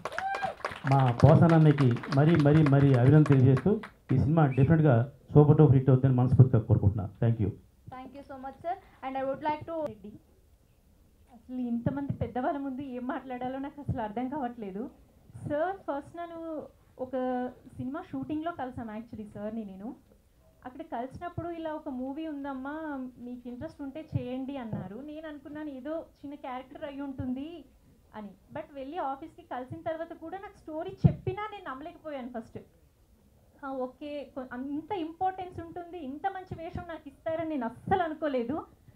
మా పోసాని అన్నకి మరీ అభినందన తెలియజేస్తూ ఈ సినిమా డెఫినెట్గా సూపర్ టూపర్ హిట్ అవుతుందని మనస్ఫూర్తిగా కోరుకుంటున్నాను. Thank you so much sir. And I would like to అసలు ఇంతమంది పెద్దవాళ్ళ ముందు ఏం మాట్లాడాలో నాకు అసలు అర్థం కావట్లేదు. సార్ ఫస్ట్ నన్ను ఒక సినిమా షూటింగ్లో కలిసాను యాక్చువల్లీ సార్ని. నేను అక్కడ కలిసినప్పుడు ఇలా ఒక మూవీ ఉందమ్మా మీకు ఇంట్రెస్ట్ ఉంటే చేయండి అన్నారు. నేను అనుకున్నాను ఏదో చిన్న క్యారెక్టర్ అయి ఉంటుంది అని. బట్ వెళ్ళి ఆఫీస్కి కలిసిన తర్వాత కూడా నాకు స్టోరీ చెప్పినా నేను నమ్మలేకపోయాను ఫస్ట్. ఓకే, ఇంత ఇంపార్టెన్స్ ఉంటుంది, ఇంత మంచి వేషం నాకు ఇస్తారని నేను అస్సలు అనుకోలేదు.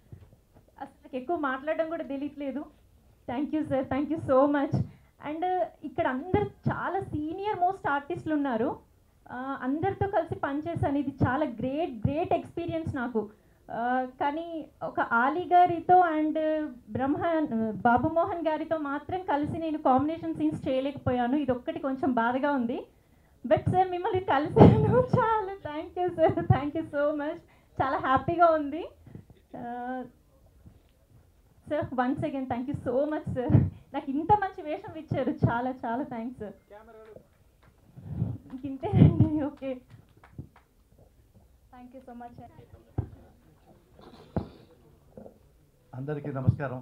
నాకు ఎక్కువ మాట్లాడడం కూడా తెలియట్లేదు. Thank you sir, thank you so much. And ఇక్కడ అందరు చాలా సీనియర్ మోస్ట్ ఆర్టిస్టులు ఉన్నారు. అందరితో కలిసి పనిచేసాను. ఇది చాలా గ్రేట్ ఎక్స్పీరియన్స్ నాకు. కానీ ఒక ఆలీ గారితో అండ్ బాబు మోహన్ గారితో మాత్రం కలిసి నేను కాంబినేషన్ సీన్స్ చేయలేకపోయాను. ఇది ఒక్కటి కొంచెం బాధగా ఉంది. బట్ సార్ మిమ్మల్ని కలిసాను, చాలా thank you sir, thank you so much. చాలా హ్యాపీగా ఉంది sir. Once again thank you so much sir. నాకు ఇంత మంచి వేషం ఇచ్చారు, చాలా చాలా థ్యాంక్స్ సార్. ఇంతేనండి. Okay, thank you so much. అందరికీ నమస్కారం.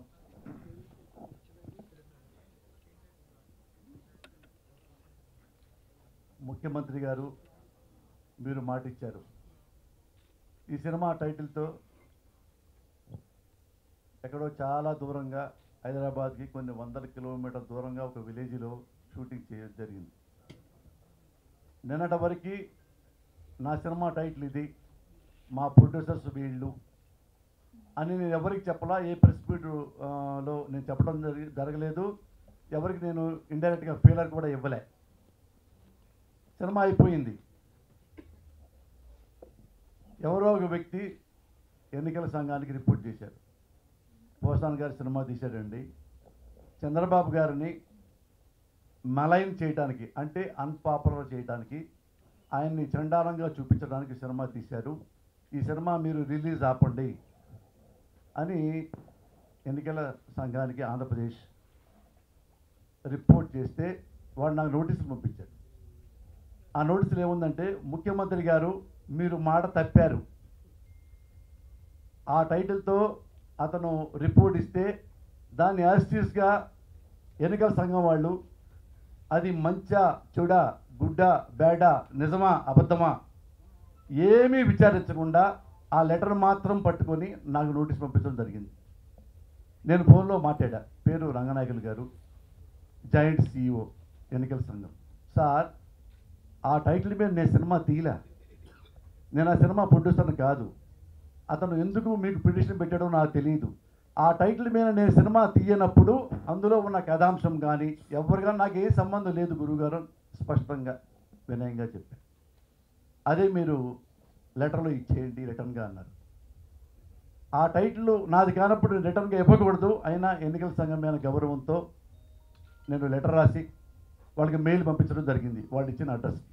ముఖ్యమంత్రి గారు మీరు మాట ఇచ్చారు. ఈ సినిమా టైటిల్తో ఎక్కడో చాలా దూరంగా హైదరాబాద్కి కొన్ని వందల కిలోమీటర్ల దూరంగా ఒక విలేజ్లో షూటింగ్ చేయడం జరిగింది. నిన్నటి వరకు నా సినిమా టైటిల్ ఇది, మా ప్రొడ్యూసర్స్ వీళ్ళు అని నేను ఎవరికి చెప్పలా. ఏ ప్రెస్ మీట్లో నేను చెప్పడం జరగలేదు. ఎవరికి నేను ఇండైరెక్ట్గా ఫీలర్ కూడా ఇవ్వలే. సినిమా అయిపోయింది. ఎవరో ఒక వ్యక్తి ఎన్నికల సంఘానికి రిపోర్ట్ చేశారు. పోసాన్ గారి సినిమా తీశాడండి, చంద్రబాబు గారిని మలైన్ చేయడానికి, అంటే అన్పాపులర్ చేయడానికి, ఆయన్ని చండాలంగా చూపించడానికి సినిమా తీశారు. ఈ సినిమా మీరు రిలీజ్ ఆపండి అని ఎన్నికల సంఘానికి ఆంధ్రప్రదేశ్ రిపోర్ట్ చేస్తే వాడు నాకు నోటీసులు పంపించాడు. ఆ నోటీసులు ఏముందంటే, ముఖ్యమంత్రి గారు మీరు మాట తప్పారు. ఆ టైటిల్తో అతను రిపోర్ట్ ఇస్తే దాన్ని యాస్టీస్గా ఎన్నికల సంఘం వాళ్ళు అది మంచా చెడా గుడ్డా బేడా నిజమా అబద్ధమా ఏమీ విచారించకుండా ఆ లెటర్ మాత్రం పట్టుకొని నాకు నోటీస్ పంపించడం జరిగింది. నేను ఫోన్లో మాట్లాడా. పేరు రంగనాయకులు గారు, జాయింట్ CEO ఎన్నికల సంఘం. సార్, ఆ టైటిల్ మీద నేను సినిమా తీయలే, నేను ఆ సినిమా ప్రొడ్యూసర్ని కాదు, అతను ఎందుకు మీకు పిటిషన్ పెట్టాడో నాకు తెలియదు. ఆ టైటిల్ మీద నేను సినిమా తీయనప్పుడు అందులో ఉన్న కథాంశం కానీ ఎవరిగా నాకు ఏ సంబంధం లేదు గురువుగారు స్పష్టంగా వినయంగా చెప్పారు. అదే మీరు లెటర్లో ఇచ్చేయండి రిటర్న్గా అన్నారు. ఆ టైటిల్ నాది కానప్పుడు రిటర్న్గా ఇవ్వకూడదు. అయినా ఎన్నికల సంఘం మీద గౌరవంతో నేను లెటర్ రాసి వాళ్ళకి మెయిల్ పంపించడం జరిగింది, వాళ్ళు ఇచ్చిన అడ్రస్కి.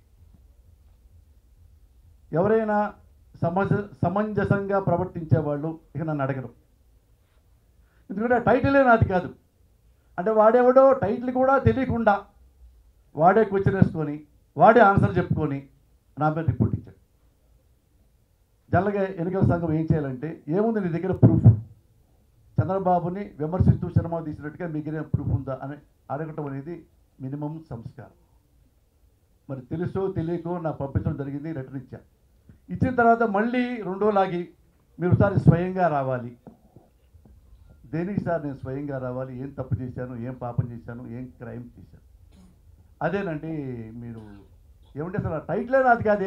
ఎవరైనా సమంజసంగా ప్రవర్తించే వాళ్ళు ఇక నన్ను అడగరు. ఎందుకంటే టైటిలే నాది కాదు. అంటే వాడెవడో టైటిల్ కూడా తెలియకుండా వాడే క్వశ్చన్ వేసుకొని వాడే ఆన్సర్ చెప్పుకొని నా మీద రిపోర్ట్ ఇచ్చాడు. జనరల్గా ఎన్నికల సంఘం ఏం చేయాలంటే, ఏముంది నీ దగ్గర ప్రూఫ్, చంద్రబాబుని విమర్శిస్తూ సినిమా తీసినట్టుగా మిగిలిన ప్రూఫ్ ఉందా అని అడగటం అనేది మినిమం సంస్కారం. మరి తెలుసో తెలియకో నాకు పంపించడం జరిగింది, లెటర్ ఇచ్చా. ఇచ్చిన తర్వాత మళ్ళీ రెండోలాగి మీరు ఒకసారి స్వయంగా రావాలి. దేనికి సార్ నేను స్వయంగా రావాలి? ఏం తప్పు చేశాను, ఏం పాపం చేశాను, ఏం క్రైమ్ చేశాను? అదేనండి మీరు ఏమంటే అసలు ఆ టైటిలే నాది కాదే.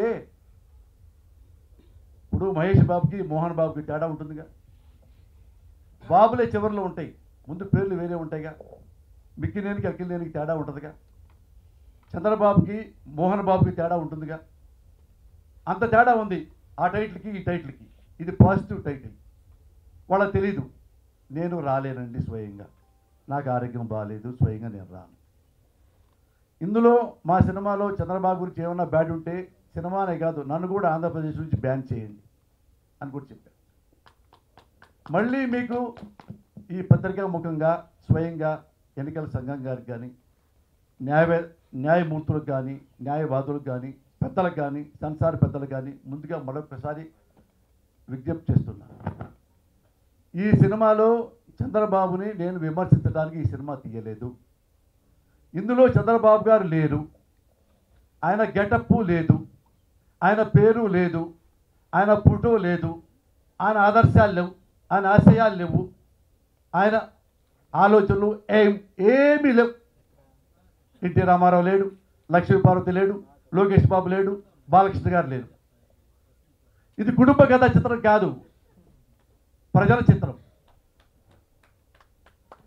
ఇప్పుడు మహేష్ బాబుకి మోహన్ బాబుకి తేడా ఉంటుందిగా. బాబులే చివరిలో ఉంటాయి, ముందు పేర్లు వేరే ఉంటాయిగా. మిక్కినేనికి అక్కినేనికి తేడా ఉంటుందిగా. చంద్రబాబుకి మోహన్ బాబుకి తేడా ఉంటుందిగా. అంత తేడా ఉంది ఆ టైటిల్కి ఈ టైటిల్కి. ఇది పాజిటివ్ టైటిల్. వాళ్ళకి తెలీదు. నేను రాలేనండి స్వయంగా, నాకు ఆరోగ్యం బాగాలేదు, స్వయంగా నేను రాను. ఇందులో మా సినిమాలో చంద్రబాబు గురించి ఏమన్నా బ్యాడ్ ఉంటే సినిమానే కాదు నన్ను కూడా ఆంధ్రప్రదేశ్ నుంచి బ్యాన్ చేయండి అని కూడా చెప్పారు. మళ్ళీ మీకు ఈ పత్రికా ముఖంగా స్వయంగా ఎన్నికల సంఘం గారికి కానీ న్యాయమూర్తులకు కానీ న్యాయవాదులకు కానీ పెద్దలకు కానీ సెన్సార్ పెద్దలకు కానీ ముందుగా మరొకసారి విజ్ఞప్తి చేస్తున్నాను. ఈ సినిమాలో చంద్రబాబుని నేను విమర్శించడానికి ఈ సినిమా తీయలేదు. ఇందులో చంద్రబాబు గారు లేరు, ఆయన గెటప్పు లేదు, ఆయన పేరు లేదు, ఆయన ఫోటో లేదు, ఆయన ఆదర్శాలు లేవు, ఆయన ఆశయాలు లేవు, ఆయన ఆలోచనలు ఏమీ లేవు. ఎన్టీ రామారావు లేడు, లక్ష్మీపార్వతి లేడు, లోకేష్ బాబు లేడు, బాలకృష్ణ గారు లేరు. ఇది కుటుంబ కథా చిత్రం కాదు, ప్రజల చిత్రం.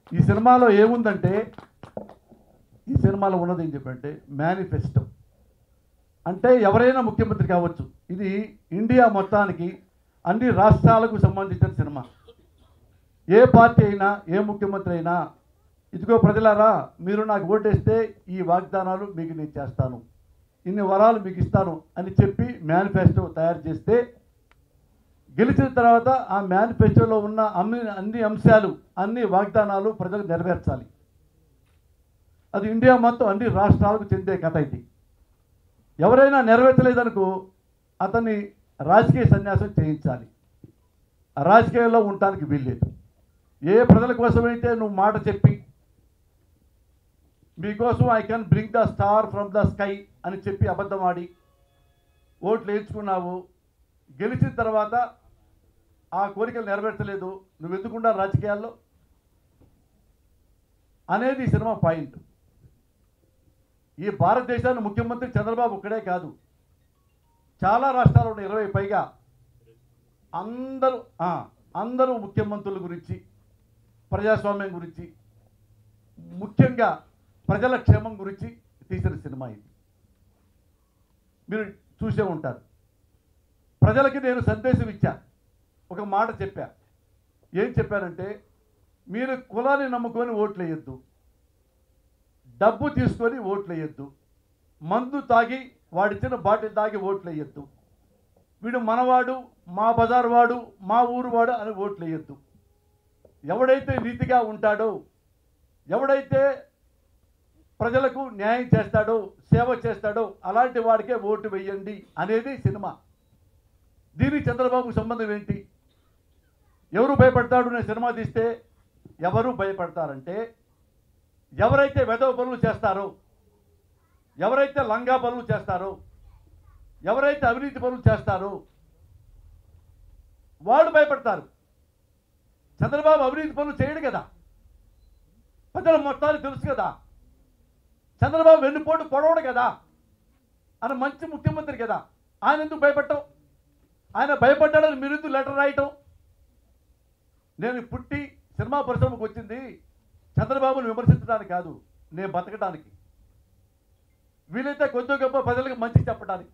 ఈ సినిమాలో ఏముందంటే, ఈ సినిమాలో ఉన్నది ఏం చెప్పంటే మేనిఫెస్టో. అంటే ఎవరైనా ముఖ్యమంత్రి కావచ్చు. ఇది ఇండియా మొత్తానికి అన్ని రాష్ట్రాలకు సంబంధించిన సినిమా. ఏ పార్టీ అయినా, ఏ ముఖ్యమంత్రి అయినా, ఇదిగో ప్రజలారా మీరు నాకు ఓటేస్తే ఈ వాగ్దానాలు మీకు నేను చేస్తాను, ఇన్ని వరాలు మీకు ఇస్తాను అని చెప్పి మేనిఫెస్టో తయారు చేస్తే, గెలిచిన తర్వాత ఆ మేనిఫెస్టోలో ఉన్న అన్ని అంశాలు, అన్ని వాగ్దానాలు ప్రజలకు నెరవేర్చాలి. అది ఇండియా మొత్తం అన్ని రాష్ట్రాలకు చెందే కథ ఇది. ఎవరైనా నెరవేర్చలేదనుకో అతన్ని రాజకీయ సన్యాసం చేయించాలి. రాజకీయాల్లో ఉండటానికి వీల్లేదు. ఏ ప్రజల కోసమైతే నువ్వు మాట చెప్పి మీకోసం I can bring the star from the sky అని చెప్పి అబద్ధం ఆడి ఓట్లు వేయించుకున్నావు, గెలిచిన తర్వాత ఆ కోరికలు నెరవేర్చలేదు, నువ్వు ఎందుకుండా రాజకీయాల్లో అనేది ఈ సినిమా పాయింట్. ఈ భారతదేశానికి ముఖ్యమంత్రి చంద్రబాబు ఒక్కడే కాదు, చాలా రాష్ట్రాలు ఉన్నాయి, 20 పైగా. అందరూ ముఖ్యమంత్రుల గురించి, ప్రజాస్వామ్యం గురించి, ముఖ్యంగా ప్రజల క్షేమం గురించి తీసిన సినిమా ఇది. మీరు చూసే ఉంటారు. ప్రజలకి నేను సందేశం ఇచ్చా, ఒక మాట చెప్పా. ఏం చెప్పానంటే, మీరు కులాన్ని నమ్ముకొని ఓట్లు వేయొద్దు, డబ్బు తీసుకొని ఓట్లు వేయొద్దు, మందు తాగి వాడిచ్చిన బాటిల్ తాగి ఓట్లు వేయొద్దు, వీడు మనవాడు, మా బజారు వాడు, మా ఊరు వాడు అని ఓట్లు వేయొద్దు. ఎవడైతే నీతిగా ఉంటాడో, ఎవడైతే ప్రజలకు న్యాయం చేస్తాడో, సేవ చేస్తాడో అలాంటి వాడికే ఓటు వేయండి అనేది సినిమా. దీనికి చంద్రబాబుకు సంబంధం ఏంటి? ఎవరు భయపడతాడు నేను సినిమా తీస్తే? ఎవరు భయపడతారంటే, ఎవరైతే వెధవ పనులు చేస్తారో, ఎవరైతే లంగా పనులు చేస్తారో, ఎవరైతే అవినీతి పనులు చేస్తారో వాళ్ళు భయపడతారు. చంద్రబాబు అవినీతి పనులు చేయడు కదా, ప్రజల మొత్తానికి తెలుసు కదా. చంద్రబాబు వెన్నుపోటు పొడవడు కదా, ఆయన మంచి ముఖ్యమంత్రి కదా. ఆయన ఎందుకు భయపడటం? ఆయన భయపడ్డాడని మీరు ఎందుకు లెటర్ రాయటం? నేను పుట్టి సినిమా పరిశ్రమకు వచ్చింది చంద్రబాబును విమర్శించడానికి కాదు, నేను బతకడానికి, వీలైతే కొంచెం గొప్ప ప్రజలకు మంచి చెప్పడానికి.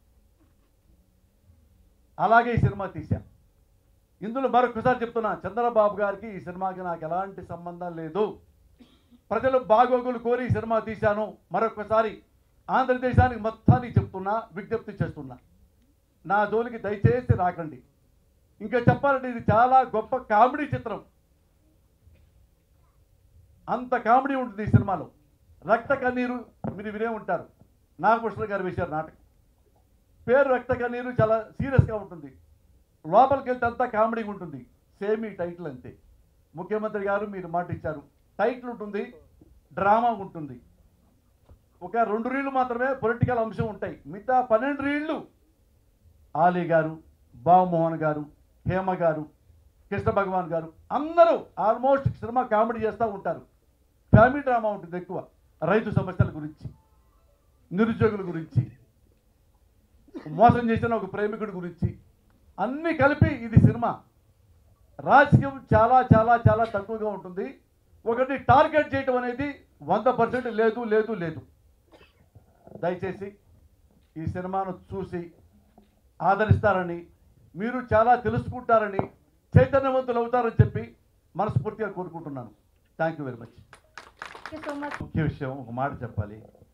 అలాగే ఈ సినిమా తీశా. ఇందులో మరొకసారి చెప్తున్నా, చంద్రబాబు గారికి ఈ సినిమాకి నాకు ఎలాంటి సంబంధం లేదు. ప్రజలు బాగోగులు కోరి ఈ సినిమా తీశాను. మరొకసారి ఆంధ్రదేశానికి మొత్తానికి చెప్తున్నా, విజ్ఞప్తి చేస్తున్నా, నా జోలికి దయచేసి రాకండి. ఇంకా చెప్పాలంటే ఇది చాలా గొప్ప కామెడీ చిత్రం. అంత కామెడీ ఉంటుంది ఈ సినిమాలో. రక్త కన్నీరు మీరు వినే ఉంటారు, నాగభూషణ గారు వేశారు నాటకం. పేరు రక్త కన్నీరు, చాలా సీరియస్గా ఉంటుంది. లోపలికి వెళ్తే అంతా కామెడీగా ఉంటుంది. సేమ్ ఈ టైటిల్ అంతే. ముఖ్యమంత్రి గారు మీరు మాట ఇచ్చారు, టైటిల్ ఉంటుంది, డ్రామా ఉంటుంది. ఒక 2 రీళ్లు మాత్రమే పొలిటికల్ అంశం ఉంటాయి, మిగతా 12 రీళ్లు ఆలీ గారు, బాబుమోహన్ గారు, హేమ గారు, కృష్ణ భగవాన్ గారు అందరూ ఆల్మోస్ట్ సినిమా కామెడీ చేస్తూ ఉంటారు. ఫ్యామిలీ డ్రామా ఉంటుంది ఎక్కువ. రైతు సమస్యల గురించి, నిరుద్యోగుల గురించి, మోసం చేసిన ఒక ప్రేమికుడి గురించి అన్నీ కలిపి ఇది సినిమా. రాజకీయం చాలా చాలా చాలా తక్కువగా ఉంటుంది. ఒకటి టార్గెట్ చేయటం అనేది 100% లేదు లేదు లేదు. దయచేసి ఈ సినిమాను చూసి ఆదరిస్తారని, మీరు చాలా తెలుసుకుంటారని, చైతన్యవంతులు అవుతారని చెప్పి మనస్ఫూర్తిగా కోరుకుంటున్నాను. Thank you very much. ముఖ్య విషయం ఒక మాట చెప్పాలి.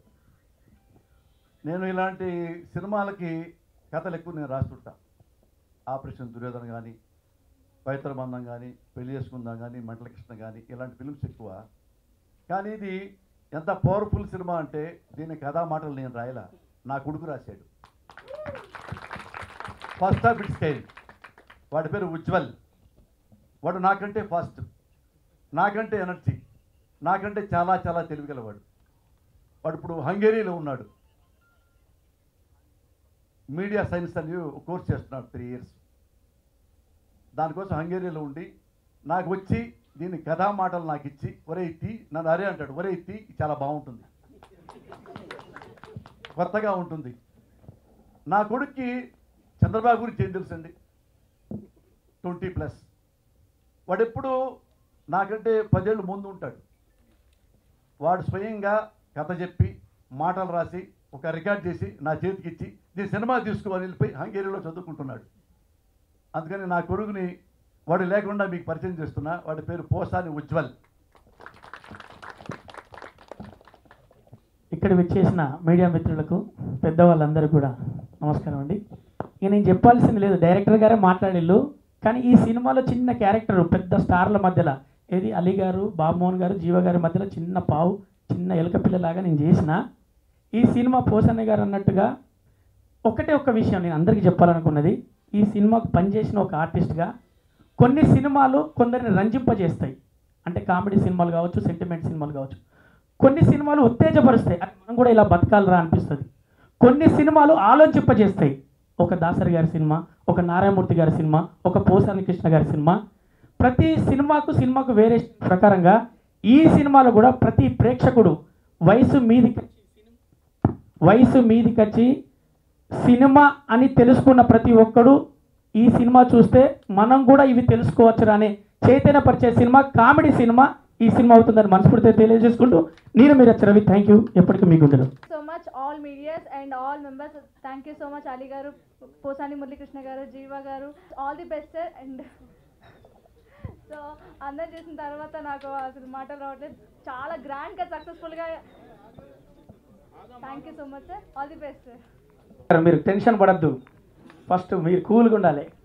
నేను ఇలాంటి సినిమాలకి కథలు ఎక్కువ నేను రాస్తుంటా. ఆపరేషన్ దుర్యోధన కానీ, పవిత్ర బంధం కానీ, పెళ్లి చేసుకుందాం కానీ, మంటల కృష్ణ కానీ, ఇలాంటి ఫిల్మ్స్ ఎక్కువ. కానీ ఇది ఎంత పవర్ఫుల్ సినిమా అంటే దీని కథా మాటలు నేను రాయలా, నా కొడుకు రాశాడు. First of its kind. వాడి పేరు ఉజ్వల్. వాడు నాకంటే ఫాస్ట్, నాకంటే ఎనర్జీ, నాకంటే చాలా చాలా తెలివిగలవాడు. వాడు ఇప్పుడు హంగేరీలో ఉన్నాడు. మీడియా సైన్స్ అని కోర్స్ చేస్తున్నాడు 3 years. దానికోసం హంగేరీలో ఉండి నాకు వచ్చి దీని కథా మాటలు నాకు ఇచ్చి, ఒరే ఇత్తి నన్ను అరే అంటాడు, ఒరే ఇత్తి చాలా బాగుంటుంది, కొత్తగా ఉంటుంది. నా కొడుక్కి చంద్రబాబు గురించి ఏం తెలుసండి? 20+. వాడెప్పుడు నాకంటే 10 ఏళ్ళు ముందు ఉంటాడు. వాడు స్వయంగా కథ చెప్పి మాటలు రాసి ఒక రికార్డ్ చేసి నా చేతికి ఇచ్చి నేను సినిమా తీసుకోవాలని వెళ్ళిపోయి హంగేరీలో చదువుకుంటున్నాడు. అందుకని నా కొడుకుని వాడు లేకుండా మీకు పరిచయం చేస్తున్నా. వాడి పేరు పోసాని ఉజ్వల్. ఇక్కడ విచ్చేసిన మీడియా మిత్రులకు పెద్దవాళ్ళందరూ కూడా నమస్కారం అండి. ఇక నేను చెప్పాల్సింది లేదు, డైరెక్టర్ గారే మాట్లాడిల్లు. కానీ ఈ సినిమాలో చిన్న క్యారెక్టర్ పెద్ద స్టార్ల మధ్యలో ఏది అలీ గారు, బాబుమోహన్ గారు, జీవ గారి మధ్యలో చిన్న పావు, చిన్న ఎలుక పిల్లలాగా నేను చేసిన ఈ సినిమా పోసన్న గారు అన్నట్టుగా ఒకటే ఒక్క విషయం నేను అందరికీ చెప్పాలనుకున్నది. ఈ సినిమాకు పనిచేసిన ఒక ఆర్టిస్ట్గా కొన్ని సినిమాలు కొందరిని రంజింపజేస్తాయి. అంటే కామెడీ సినిమాలు కావచ్చు, సెంటిమెంట్ సినిమాలు కావచ్చు. కొన్ని సినిమాలు ఉత్తేజపరుస్తాయి, మనం కూడా ఇలా బతకాలరా అనిపిస్తుంది. కొన్ని సినిమాలు ఆలోచింపజేస్తాయి. ఒక దాసరి గారి సినిమా, ఒక నారాయణమూర్తి గారి సినిమా, ఒక పోసాని కృష్ణ గారి సినిమా. ప్రతి సినిమాకు వేరే ప్రకారంగా ఈ సినిమాలో కూడా ప్రతి ప్రేక్షకుడు వయసు మీదికొచ్చి సినిమా అని తెలుసుకున్న ప్రతి ఒక్కడు ఈ సినిమా చూస్తే మనం కూడా ఇవి తెలుసుకోవచ్చు అనే చైతన్యపరిచే సినిమా, కామెడీ సినిమా ఈ సినిమా అవుతుందని మనస్ఫూర్తిగా తెలియజేసుకుంటూ నేను మీరు రవి. Thank you. ఎప్పటికీ మీకు ఉంటాను. So much all medias and all members. Thank you so much Ali garu, Posani Muralikrishna garu, Jeeva garu. All the best sir. And so అందరూ చేసిన తర్వాత నాకు అసలు మాటలు రావట్లేదు. చాలా గ్రాండ్గా సక్సెస్ఫుల్గా. Thank you so much sir. All the best sir. మీరు టెన్షన్ పడద్దు, ఫస్ట్ మీరు కూల్గా ఉండాలి.